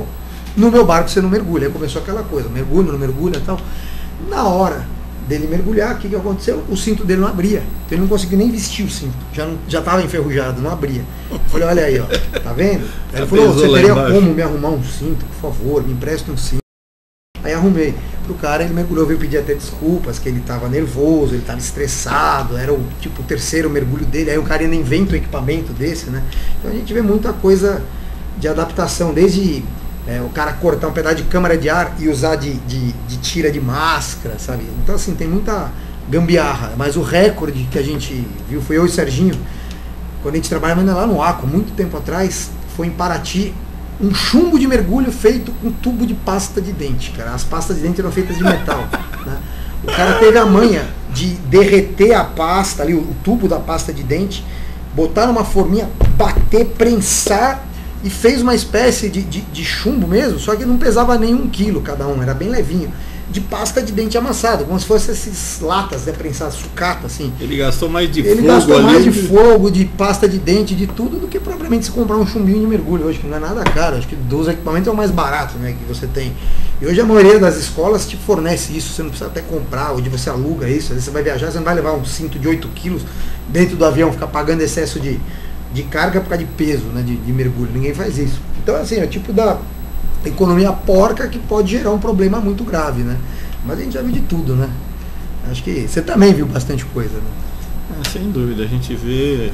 No meu barco você não mergulha. Aí começou aquela coisa, mergulha, não mergulha e tal. Na hora dele mergulhar, o que, que aconteceu? O cinto dele não abria. Então ele não conseguiu nem vestir o cinto. Já não, já estava enferrujado, não abria. Eu falei, olha aí, ó, tá vendo? Aí ele falou, você teria como me arrumar um cinto, por favor, me empresta um cinto. Aí arrumei pro cara, ele mergulhou, veio pedir até desculpas, que ele estava nervoso, ele estava estressado, era o tipo o terceiro mergulho dele, aí o cara ainda inventa um equipamento desse, né? Então a gente vê muita coisa de adaptação, desde é, o cara cortar um pedaço de câmara de ar e usar de, de, de tira de máscara, sabe? Então assim, tem muita gambiarra, mas o recorde que a gente viu foi eu e o Serginho, quando a gente trabalhava ainda lá no Aqua, muito tempo atrás, foi em Paraty, um chumbo de mergulho feito com tubo de pasta de dente, cara. As pastas de dente eram feitas de metal, né? O cara teve a manha de derreter a pasta ali, o, o tubo da pasta de dente, botar numa forminha, bater, prensar e fez uma espécie de, de, de chumbo mesmo, só que não pesava nem um quilo cada um, era bem levinho, de pasta de dente amassado, como se fosse esses latas, né, prensar sucata, assim. Ele gastou mais de Ele fogo gastou ali. mais de fogo, de pasta de dente, de tudo, do que propriamente se comprar um chumbinho de mergulho hoje, que não é nada caro. Acho que dos equipamentos é o mais barato, né, que você tem. E hoje a maioria das escolas te fornece isso, você não precisa até comprar, hoje você aluga isso, às vezes você vai viajar, você não vai levar um cinto de oito quilos dentro do avião, ficar pagando excesso de, de carga por causa de peso, né, de, de mergulho. Ninguém faz isso. Então, assim, é o tipo da economia porca que pode gerar um problema muito grave, né? Mas a gente já viu de tudo, né? Acho que você também viu bastante coisa, né? Ah, sem dúvida, a gente vê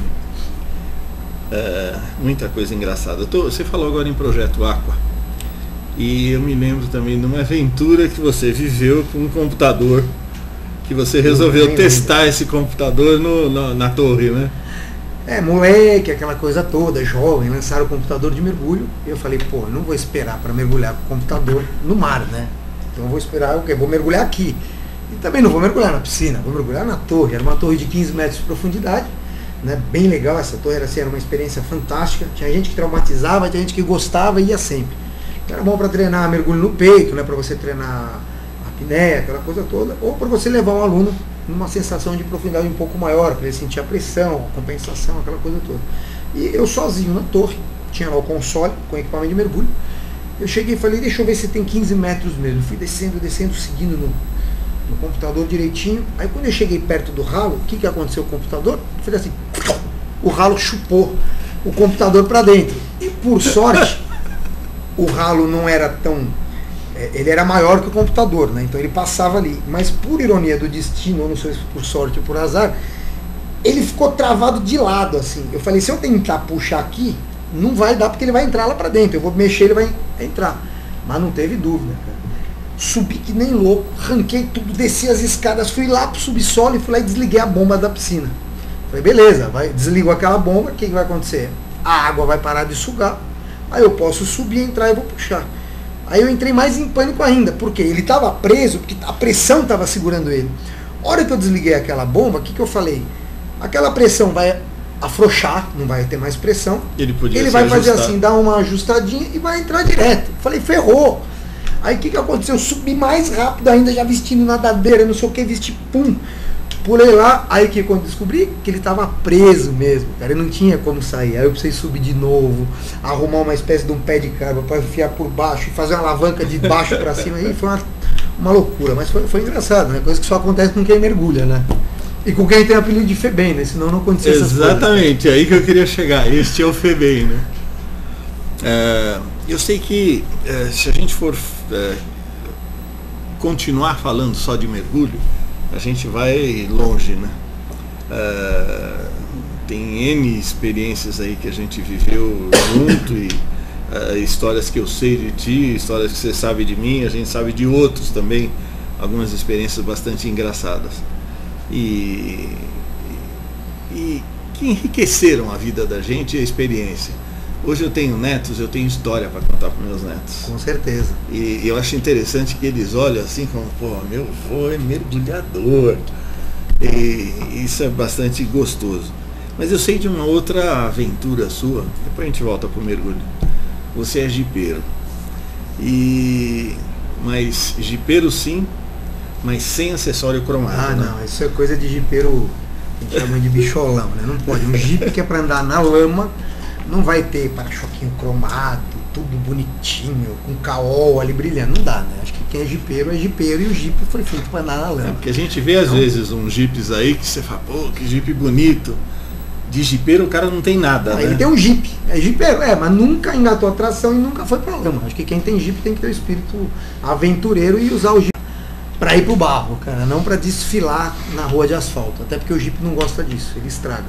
é, muita coisa engraçada. Eu tô, você falou agora em Projeto Aqua, e eu me lembro também de uma aventura que você viveu com um computador, que você resolveu testar esse computador no, no, na torre, né? É, moleque, aquela coisa toda, jovem, lançaram o computador de mergulho, e eu falei, pô, eu não vou esperar para mergulhar com o computador no mar, né? Então eu vou esperar o quê? Vou mergulhar aqui. E também não vou mergulhar na piscina, vou mergulhar na torre. Era uma torre de quinze metros de profundidade, né? Bem legal essa torre, era, assim, era uma experiência fantástica. Tinha gente que traumatizava, tinha gente que gostava e ia sempre. Era bom para treinar mergulho no peito, né? Para você treinar a apneia, aquela coisa toda, ou para você levar um aluno numa sensação de profundidade um pouco maior, para ele sentir a pressão, a compensação, aquela coisa toda. E eu sozinho na torre, tinha lá o console com equipamento de mergulho. Eu cheguei e falei, deixa eu ver se tem quinze metros mesmo. Fui descendo, descendo, seguindo no, no computador direitinho. Aí quando eu cheguei perto do ralo, o que, que aconteceu com o computador? Eu falei assim, o ralo chupou o computador para dentro. E por sorte, o ralo não era tão... Ele era maior que o computador, né? Então ele passava ali. Mas por ironia do destino, ou não sei se por sorte ou por azar, ele ficou travado de lado, assim. Eu falei, se eu tentar puxar aqui, não vai dar porque ele vai entrar lá pra dentro. Eu vou mexer, ele vai entrar. Mas não teve dúvida, cara. Subi que nem louco, ranquei tudo, desci as escadas, fui lá pro subsolo e fui lá e desliguei a bomba da piscina. Falei, beleza, vai, desligou aquela bomba, o que, que vai acontecer? A água vai parar de sugar, aí eu posso subir, entrar e vou puxar. Aí eu entrei mais em pânico ainda, porque ele estava preso, porque a pressão estava segurando ele. A hora que eu desliguei aquela bomba, o que, que eu falei? Aquela pressão vai afrouxar, não vai ter mais pressão. Ele, podia ele vai fazer ajustar. assim, dar uma ajustadinha e vai entrar direto. Falei, ferrou. Aí o que, que aconteceu? Eu subi mais rápido ainda, já vestindo nadadeira, não sei o que, vesti, pum. Pulei lá, aí que quando descobri que ele estava preso mesmo, cara, ele não tinha como sair. Aí eu precisei subir de novo, arrumar uma espécie de um pé de carga para enfiar por baixo e fazer uma alavanca de baixo para cima. Aí foi uma, uma loucura, mas foi, foi engraçado, né? Coisa que só acontece com quem mergulha, né? E com quem tem apelido de Febem, né? Senão não acontecia essas coisas. Exatamente, aí que eu queria chegar. Este é o Febem, né? É, eu sei que é, se a gente for é, continuar falando só de mergulho, a gente vai longe, né? Uh, tem N experiências aí que a gente viveu junto e uh, histórias que eu sei de ti, histórias que você sabe de mim, a gente sabe de outros também, algumas experiências bastante engraçadas e, e que enriqueceram a vida da gente e a experiência. Hoje eu tenho netos, eu tenho história para contar para meus netos. Com certeza. E eu acho interessante que eles olham assim como, pô, meu avô é mergulhador. E isso é bastante gostoso. Mas eu sei de uma outra aventura sua, depois a gente volta pro mergulho. Você é jipeiro. E... Mas jipeiro sim, mas sem acessório cromado. Ah, né? não, isso é coisa de jipeiro, a gente chama de bicholão, né? Não pode. Um jipe que é para andar na lama, não vai ter para-choquinho cromado, tudo bonitinho, com caol ali brilhando. Não dá, né? Acho que quem é jipeiro é jipeiro e o jipe foi feito para andar na lama. É porque a gente vê às então, vezes uns jipes aí que você fala, pô, que jipe bonito. De jipeiro o cara não tem nada, ah, né? Ele tem um jipe, é jipeiro, é, mas nunca engatou a tração e nunca foi pra lama. Acho que quem tem jipe tem que ter o espírito aventureiro e usar o jipe pra ir pro barro, cara, não pra desfilar na rua de asfalto. Até porque o jipe não gosta disso, ele estraga.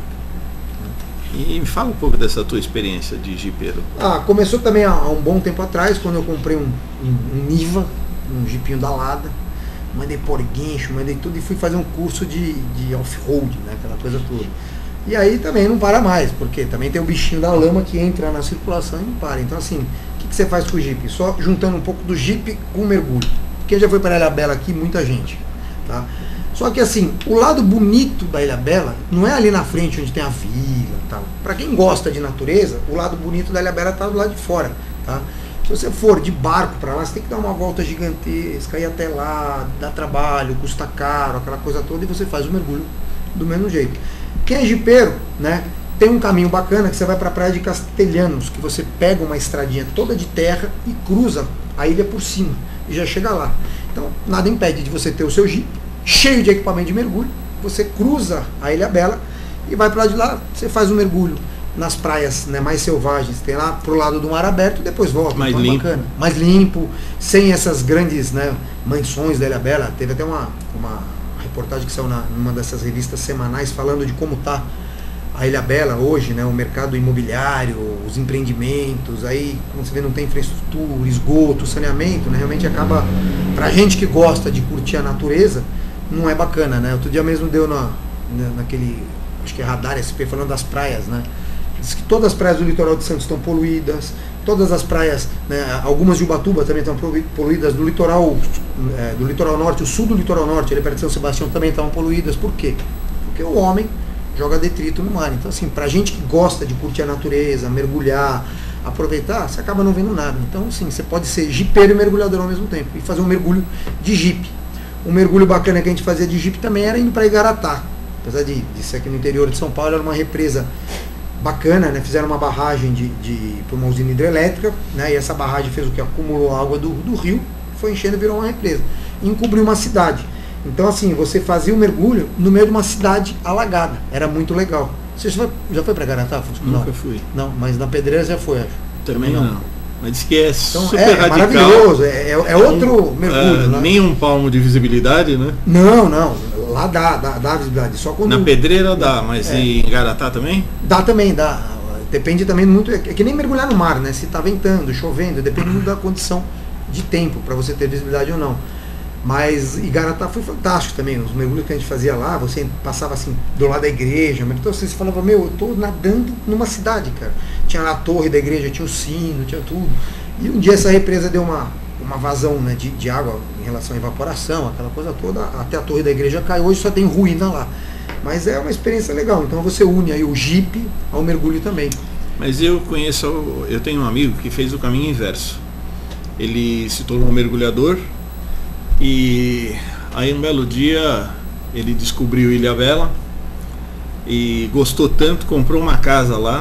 E me fala um pouco dessa tua experiência de jipeiro. Ah, começou também há, há um bom tempo atrás, quando eu comprei um, um, um Niva, um jipinho da Lada. Mandei por guincho, mandei tudo e fui fazer um curso de, de off-road, né, aquela coisa toda. E aí também não para mais, porque também tem o bichinho da lama que entra na circulação e não para. Então assim, o que, que você faz com o Jeep? Só juntando um pouco do Jeep com o mergulho. Quem já foi para a Ilhabela aqui, muita gente. Tá? Só que assim, o lado bonito da Ilhabela não é ali na frente onde tem a vila e tal. Para quem gosta de natureza, o lado bonito da Ilhabela está do lado de fora. Tá? Se você for de barco para lá, você tem que dar uma volta gigantesca, ir até lá, dá trabalho, custa caro, aquela coisa toda, e você faz o mergulho do mesmo jeito. Quem é jipeiro, né, tem um caminho bacana que você vai para a praia de Castelhanos, que você pega uma estradinha toda de terra e cruza a ilha por cima e já chega lá. Então nada impede de você ter o seu jipe cheio de equipamento de mergulho, você cruza a Ilhabela e vai para lá de lá, você faz o mergulho nas praias, né, mais selvagens, tem lá pro lado do mar aberto e depois volta. Mais então, limpo. Bacana. Mais limpo, sem essas grandes, né, mansões da Ilhabela. Teve até uma, uma reportagem que saiu na, numa dessas revistas semanais falando de como está a Ilhabela hoje, né, o mercado imobiliário, os empreendimentos, aí como você vê não tem infraestrutura, esgoto, saneamento, né, realmente acaba, pra gente que gosta de curtir a natureza, não é bacana, né. Outro dia mesmo deu na, na, naquele, acho que é Radar S P, falando das praias, né, diz que todas as praias do litoral de Santos estão poluídas, todas as praias, né, algumas de Ubatuba também estão poluídas, do litoral, é, do litoral norte, o sul do litoral norte, ali perto de São Sebastião também estão poluídas. Por quê? Porque o homem joga detrito no mar. Então assim, pra gente que gosta de curtir a natureza, mergulhar, aproveitar, você acaba não vendo nada. Então sim, você pode ser jipeiro e mergulhador ao mesmo tempo e fazer um mergulho de jipe. Um mergulho bacana que a gente fazia de jipe também era indo para Igaratá. Apesar de, de ser aqui no interior de São Paulo, era uma represa bacana, né? Fizeram uma barragem de, de, para uma usina hidrelétrica, né? E essa barragem fez o que? Acumulou água do, do rio, foi enchendo e virou uma represa. E encobriu uma cidade. Então assim, você fazia o mergulho no meio de uma cidade alagada. Era muito legal. Você já foi, já foi para Igaratá? Nunca não. fui. Não, mas na Pedreira já foi, acho. Também não. não. Mas diz que é então, super é, radical. Maravilhoso, é, é outro mergulho. É, né? Nem um palmo de visibilidade, né? Não, não. Lá dá, dá, dá visibilidade. Só quando... Na Pedreira dá, mas é. em Igaratá também? Dá também, dá. Depende também muito. É que nem mergulhar no mar, né? Se tá ventando, chovendo, depende muito da condição de tempo para você ter visibilidade ou não. Mas Igaratá foi fantástico também. Os mergulhos que a gente fazia lá, você passava assim do lado da igreja. Então você falava, meu, eu tô nadando numa cidade, cara. Tinha lá a torre da igreja, tinha o sino, tinha tudo. E um dia essa represa deu uma, uma vazão, né, de, de água em relação à evaporação, aquela coisa toda, até a torre da igreja caiu, hoje só tem ruína lá. Mas é uma experiência legal, então você une aí o jipe ao mergulho também. Mas eu conheço, eu tenho um amigo que fez o caminho inverso. Ele se tornou um mergulhador e aí um belo dia ele descobriu Ilhabela e gostou tanto, comprou uma casa lá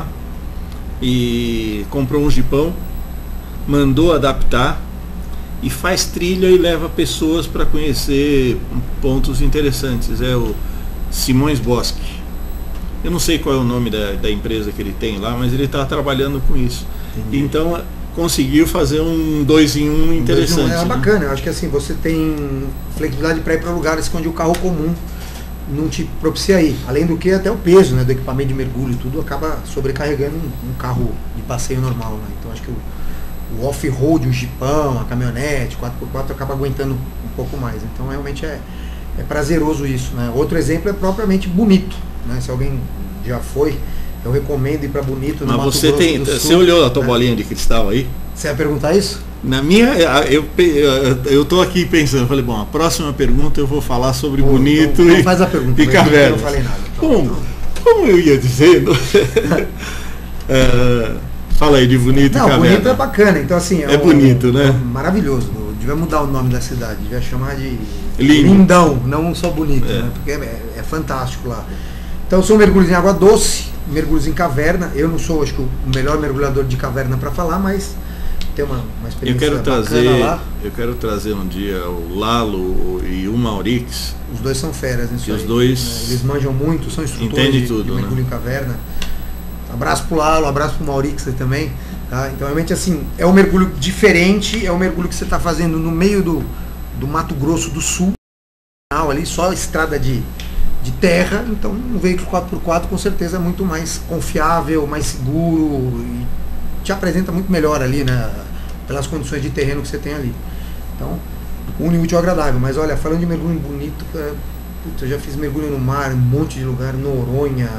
e comprou um jipão, mandou adaptar e faz trilha e leva pessoas para conhecer pontos interessantes. É o Simões Bosque. Eu não sei qual é o nome da, da empresa que ele tem lá, mas ele está trabalhando com isso. Entendi. Então conseguiu fazer um dois em um interessante. Um dois em um é né? Bacana, eu acho que assim, você tem flexibilidade para ir para lugares onde o carro comum não te propicia ir. Além do que até o peso, né, do equipamento de mergulho e tudo acaba sobrecarregando um, um carro de passeio normal. Né? Então acho que o, o off-road, o jipão, a caminhonete, quatro por quatro acaba aguentando um pouco mais. Então realmente é, é prazeroso isso. Né? Outro exemplo é propriamente Bonito. Né? Se alguém já foi, eu recomendo ir para Bonito. No Mas Mato você Grosso tem, do Sul, você olhou a tua né? bolinha de cristal aí? Você ia perguntar isso? Na minha, eu eu tô aqui pensando, falei, bom, a próxima pergunta eu vou falar sobre Pô, Bonito então, e, faz a pergunta, e Caverna. Eu não falei nada. Então, como, então. como eu ia dizendo, é, fala aí de Bonito não, e Caverna. Bonito é bacana, então assim... É, é um, bonito, né? É maravilhoso, devia mudar o nome da cidade, devia chamar de Lindo. Lindão, não só Bonito, é. né? Porque é, é fantástico lá. Então são mergulhos em água doce, mergulhos em caverna. Eu não sou, acho que, o melhor mergulhador de caverna para falar, mas ter uma, uma Eu experiência quero bacana trazer, lá. eu quero trazer um dia o Lalo e o Maurix. Os dois são feras nisso E os aí, dois né? Eles manjam muito, são instrutores entendem de, tudo, de né? mergulho em caverna. Abraço pro Lalo, abraço pro Maurix aí também. Tá? Então realmente assim, é um mergulho diferente, é um mergulho que você está fazendo no meio do, do Mato Grosso do Sul, ali só estrada de, de terra, então um veículo quatro por quatro com certeza é muito mais confiável, mais seguro e te apresenta muito melhor ali, né, pelas condições de terreno que você tem ali. Então, une útil ao agradável. Mas olha, falando de mergulho bonito, cara, putz, eu já fiz mergulho no mar, em um monte de lugar, Noronha,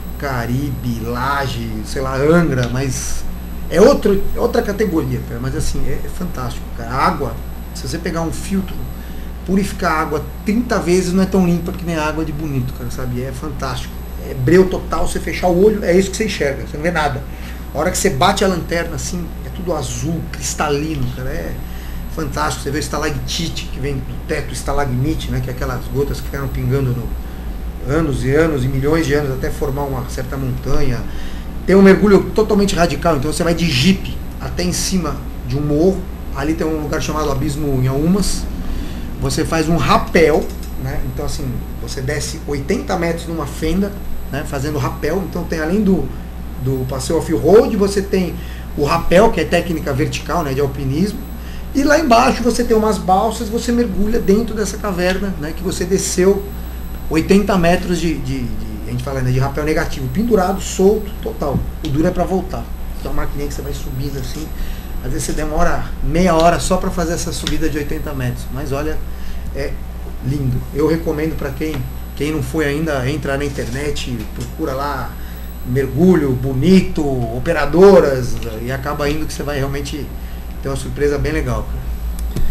Caribe, Laje, sei lá, Angra, mas é outro, outra categoria, cara, mas assim, é, é fantástico, cara. A água, se você pegar um filtro, purificar a água trinta vezes não é tão limpa que nem a água de Bonito, cara, sabe? É fantástico. É breu total, você fechar o olho, é isso que você enxerga, você não vê nada. A hora que você bate a lanterna, assim, é tudo azul, cristalino, cara, é fantástico. Você vê o estalactite que vem do teto, estalagmite, né, que é aquelas gotas que ficaram pingando no, anos e anos e milhões de anos até formar uma certa montanha. Tem um mergulho totalmente radical, então você vai de jipe até em cima de um morro, ali tem um lugar chamado Abismo Inhaúmas, você faz um rapel, né? Então assim, você desce oitenta metros numa fenda, né, fazendo rapel, então tem além do, do passeio off-road, você tem o rapel, que é técnica vertical, né, de alpinismo, e lá embaixo você tem umas balsas, você mergulha dentro dessa caverna, né, que você desceu oitenta metros de, de, de a gente fala, né, de rapel negativo, pendurado, solto, total. O duro é para voltar. Então é uma maquininha que você vai subindo assim, às vezes você demora meia hora só para fazer essa subida de oitenta metros, mas olha, é lindo. Eu recomendo para quem, quem não foi ainda, entra na internet, procura lá mergulho bonito, operadoras, e acaba indo que você vai realmente ter uma surpresa bem legal, cara.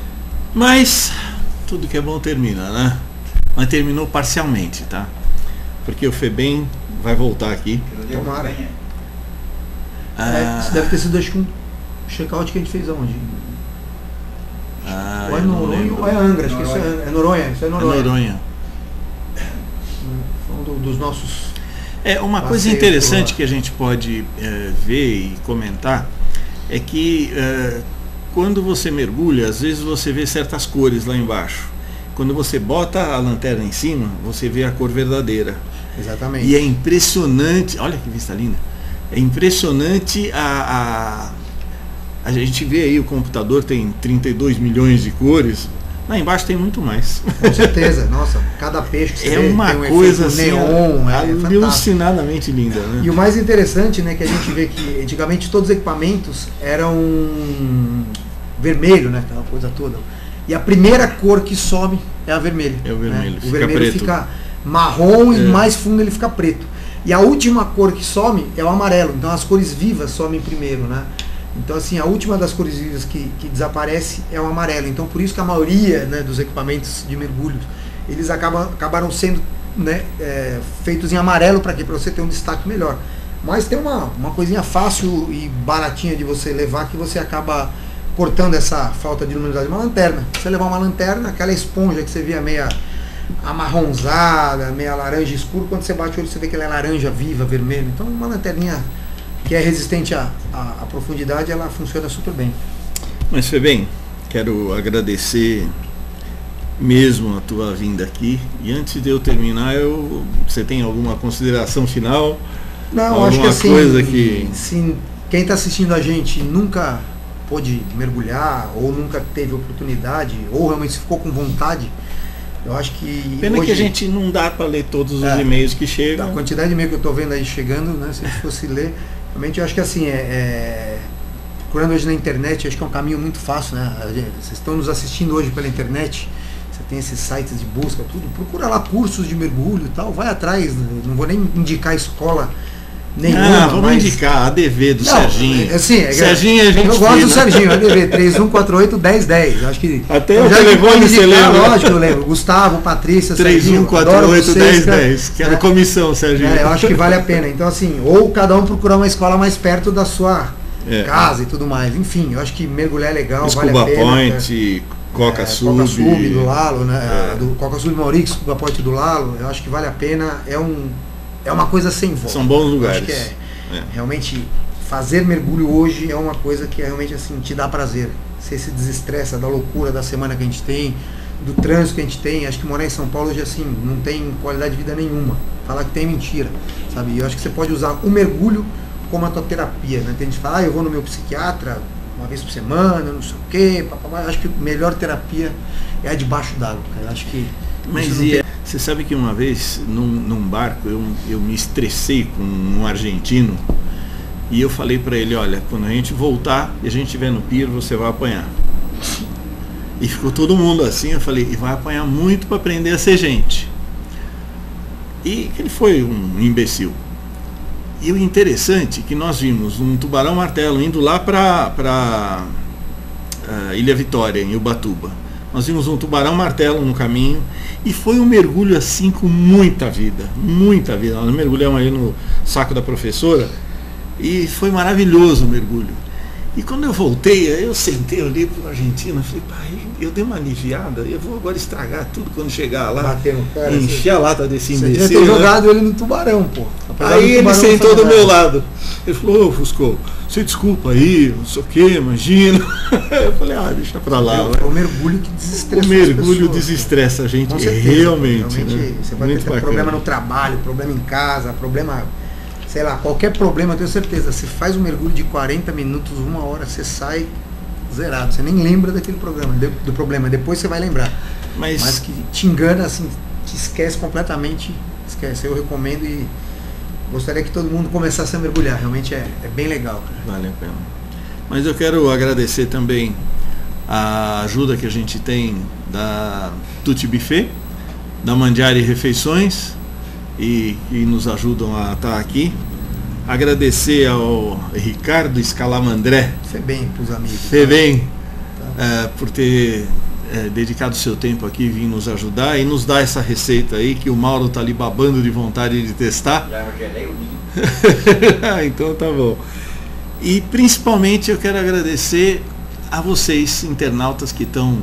Mas tudo que é bom termina, né? Mas terminou parcialmente, tá? Porque o Febem vai voltar aqui. Tomara. É, Ah, isso deve ter sido, acho que um check-out que a gente fez aonde? ah, ou é eu não Noronha lembro. ou é Angra, acho que isso é, é Noronha, isso é É Noronha. Noronha. Foi um do- dos nossos. É, uma coisa Passeio interessante por lá. que a gente pode é, ver e comentar é que é, quando você mergulha, às vezes você vê certas cores lá embaixo. Quando você bota a lanterna em cima, você vê a cor verdadeira. Exatamente. E é impressionante, olha que vista linda. É impressionante a, a, a gente vê aí, o computador tem trinta e dois milhões de cores, lá embaixo tem muito mais. Com certeza, nossa, cada peixe que você É vê uma tem um coisa efeito assim, neon, é, é fantástico. alucinadamente linda, né? E o mais interessante, né, que a gente vê que antigamente todos os equipamentos eram vermelho, né, aquela coisa toda. E a primeira cor que sobe é a vermelha. É o vermelho, né? fica O vermelho preto. fica marrom e É. mais fundo ele fica preto. E a última cor que some é o amarelo. Então as cores vivas somem primeiro, né? Então assim, a última das cores vivas que, que desaparece é o amarelo. Então por isso que a maioria, né, dos equipamentos de mergulho, eles acabam, acabaram sendo, né, é, feitos em amarelo para quê? Para você ter um destaque melhor. Mas tem uma, uma coisinha fácil e baratinha de você levar que você acaba cortando essa falta de luminosidade. Uma lanterna. Você levar uma lanterna, aquela esponja que você via meia amarronzada, meia laranja escuro, quando você bate o olho você vê que ela é laranja viva, vermelho. Então uma lanterninha que é resistente à, à, à profundidade, ela funciona super bem. Mas Febem, quero agradecer mesmo a tua vinda aqui. E antes de eu terminar, eu, você tem alguma consideração final? Não, Alguma acho que assim, coisa que... se quem está assistindo a gente nunca pôde mergulhar, ou nunca teve oportunidade, ou realmente ficou com vontade, eu acho que Pena hoje, que a gente não dá para ler todos os É. e-mails que a chegam. quantidade de e-mail que eu estou vendo aí chegando, né, se a gente fosse ler, realmente eu acho que assim, é, é, procurando hoje na internet, acho que é um caminho muito fácil, né? A gente- vocês estão nos assistindo hoje pela internet, você tem esses sites de busca, tudo, procura lá cursos de mergulho e tal, vai atrás, não vou nem indicar escola nenhuma. Ah, vamos mas- indicar a D V do Não, Serginho. é, assim, é, Serginho é gente eu gosto do fina. Serginho, A D V três um quatro oito um zero um zero. Acho que Até eu o já telefone indiquei, você lembra? Lógico que eu lembro. Gustavo, Patrícia, três um Serginho, quatro adoro oito vocês, um zero cara. um zero. Quero É, comissão, Serginho. é, eu acho que vale a pena. Então assim, ou cada um procurar uma escola mais perto da sua É. casa e tudo mais. Enfim, eu acho que mergulhar é legal, Scuba vale a pena. Point, Coca É, Sub. Coca Sub do Lalo, né? É. Do Coca Sub Maurix, Scuba Point do Lalo. Eu acho que vale a pena. É um é uma coisa sem volta. São bons Eu lugares. acho que é É. realmente fazer mergulho hoje é uma coisa que realmente assim te dá prazer. Você se desestressa da loucura da semana que a gente tem, do trânsito que a gente tem. Acho que morar em São Paulo hoje assim não tem qualidade de vida nenhuma. Falar que tem é mentira, sabe? E eu acho que você pode usar o mergulho como a tua terapia, né? Tem gente que fala, ah, eu vou no meu psiquiatra uma vez por semana, não sei o quê, papapá. Eu acho que a melhor terapia é a debaixo d'água, cara. Eu acho que Mas e, tem... você sabe que uma vez num, num barco eu, eu me estressei com um argentino e eu falei para ele, olha, quando a gente voltar e a gente estiver no pier, você vai apanhar. E ficou todo mundo assim, eu falei, e vai apanhar muito para aprender a ser gente. E ele foi um imbecil. E o interessante é que nós vimos um tubarão martelo indo lá para uh, Ilha Vitória, em Ubatuba. Nós vimos um tubarão martelo no caminho e foi um mergulho assim com muita vida, muita vida. Nós mergulhamos aí no saco da professora e foi maravilhoso o mergulho. E quando eu voltei, eu sentei, olhei para o argentino, falei, pai, eu dei uma aliviada, eu vou agora estragar tudo quando chegar lá, bater no cara, encher você... a lata desse imbecil. Você devia ter jogado ele no tubarão, pô. Apesar aí ele sentou do meu lado. Ele falou, ô Fusco, você desculpa aí, não sei o que, imagina. Eu falei, ah, deixa pra lá. É o mergulho que desestressa. O mergulho desestressa a gente, com certeza, realmente. realmente né? Você vai ter problema no trabalho, problema em casa, problema, sei lá, qualquer problema, eu tenho certeza. Você faz um mergulho de quarenta minutos, uma hora, você sai zerado. Você nem lembra daquele programa, do problema. Depois você vai lembrar. Mas, Mas que te engana, assim, te esquece completamente. Esquece. Eu recomendo e gostaria que todo mundo começasse a mergulhar. Realmente é, é bem legal, cara. Vale a pena. Mas eu quero agradecer também a ajuda que a gente tem da Tutti Buffet, da Mandiari Refeições, e que nos ajudam a estar aqui. Agradecer ao Ricardo Scalamandré, Febem para os amigos. Febem, tá? é, por ter é, dedicado seu tempo aqui, vir nos ajudar e nos dar essa receita aí que o Mauro tá ali babando de vontade de testar. Já gelei o vinho. Então tá bom. E principalmente eu quero agradecer a vocês, internautas, que estão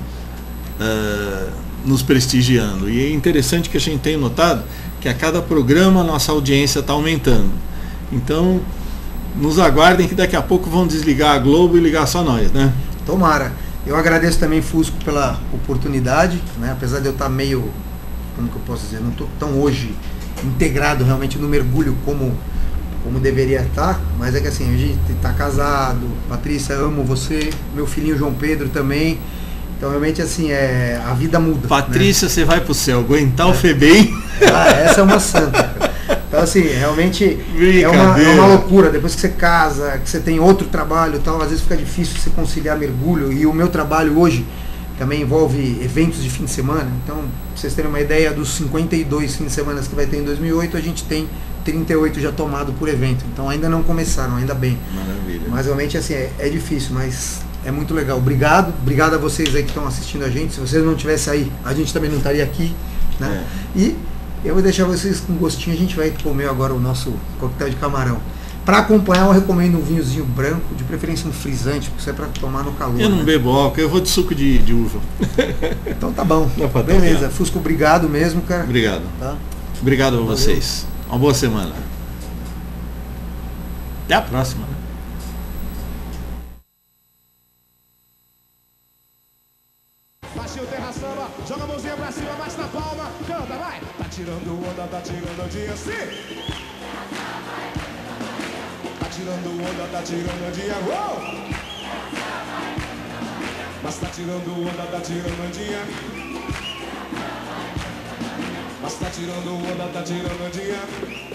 uh, nos prestigiando. E é interessante que a gente tenha notado que a cada programa a nossa audiência está aumentando. Então, nos aguardem que daqui a pouco vão desligar a Globo e ligar só nós, né? Tomara. Eu agradeço também, Fusco, pela oportunidade, né? Apesar de eu estar meio, como que eu posso dizer, não estou tão hoje integrado realmente no mergulho como, como deveria estar, mas é que assim, a gente está casado, Patrícia, amo você, meu filhinho João Pedro também. Então realmente assim, é, a vida muda. Patrícia, né? Você vai pro céu, aguentar é. o Febem. Ah, essa é uma santa, cara. Então assim, realmente é uma, é uma loucura. Depois que você casa, que você tem outro trabalho e tal, às vezes fica difícil você conciliar mergulho. E o meu trabalho hoje também envolve eventos de fim de semana. Então, pra vocês terem uma ideia, dos cinquenta e dois fins de semana que vai ter em dois mil e oito, a gente tem trinta e oito já tomado por evento. Então ainda não começaram, ainda bem. Maravilha. Mas realmente assim, é, é difícil, mas é muito legal. Obrigado, obrigado a vocês aí que estão assistindo a gente. Se vocês não tivessem aí, a gente também não estaria aqui, né? É. E eu vou deixar vocês com gostinho. A gente vai comer agora o nosso coquetel de camarão. Para acompanhar, eu recomendo um vinhozinho branco, de preferência um frisante, porque isso é para tomar no calor. Eu não, né? Bebo álcool, eu vou de suco de, de uva. Então tá bom. Opa, beleza. tá. Fusco, obrigado mesmo, cara. Obrigado. Tá? Obrigado a Valeu. vocês. Uma boa semana. Até a próxima. Né? Baixinho, terra samba, joga a mãozinha pra cima, mais na palma, canta, vai! Tá tirando onda, tá tirando ondinha, sim! Tá tirando onda, tá tirando ondinha, uou! Mas tá tirando onda, tá tirando ondinha. Mas tá tirando onda, tá tirando ondinha.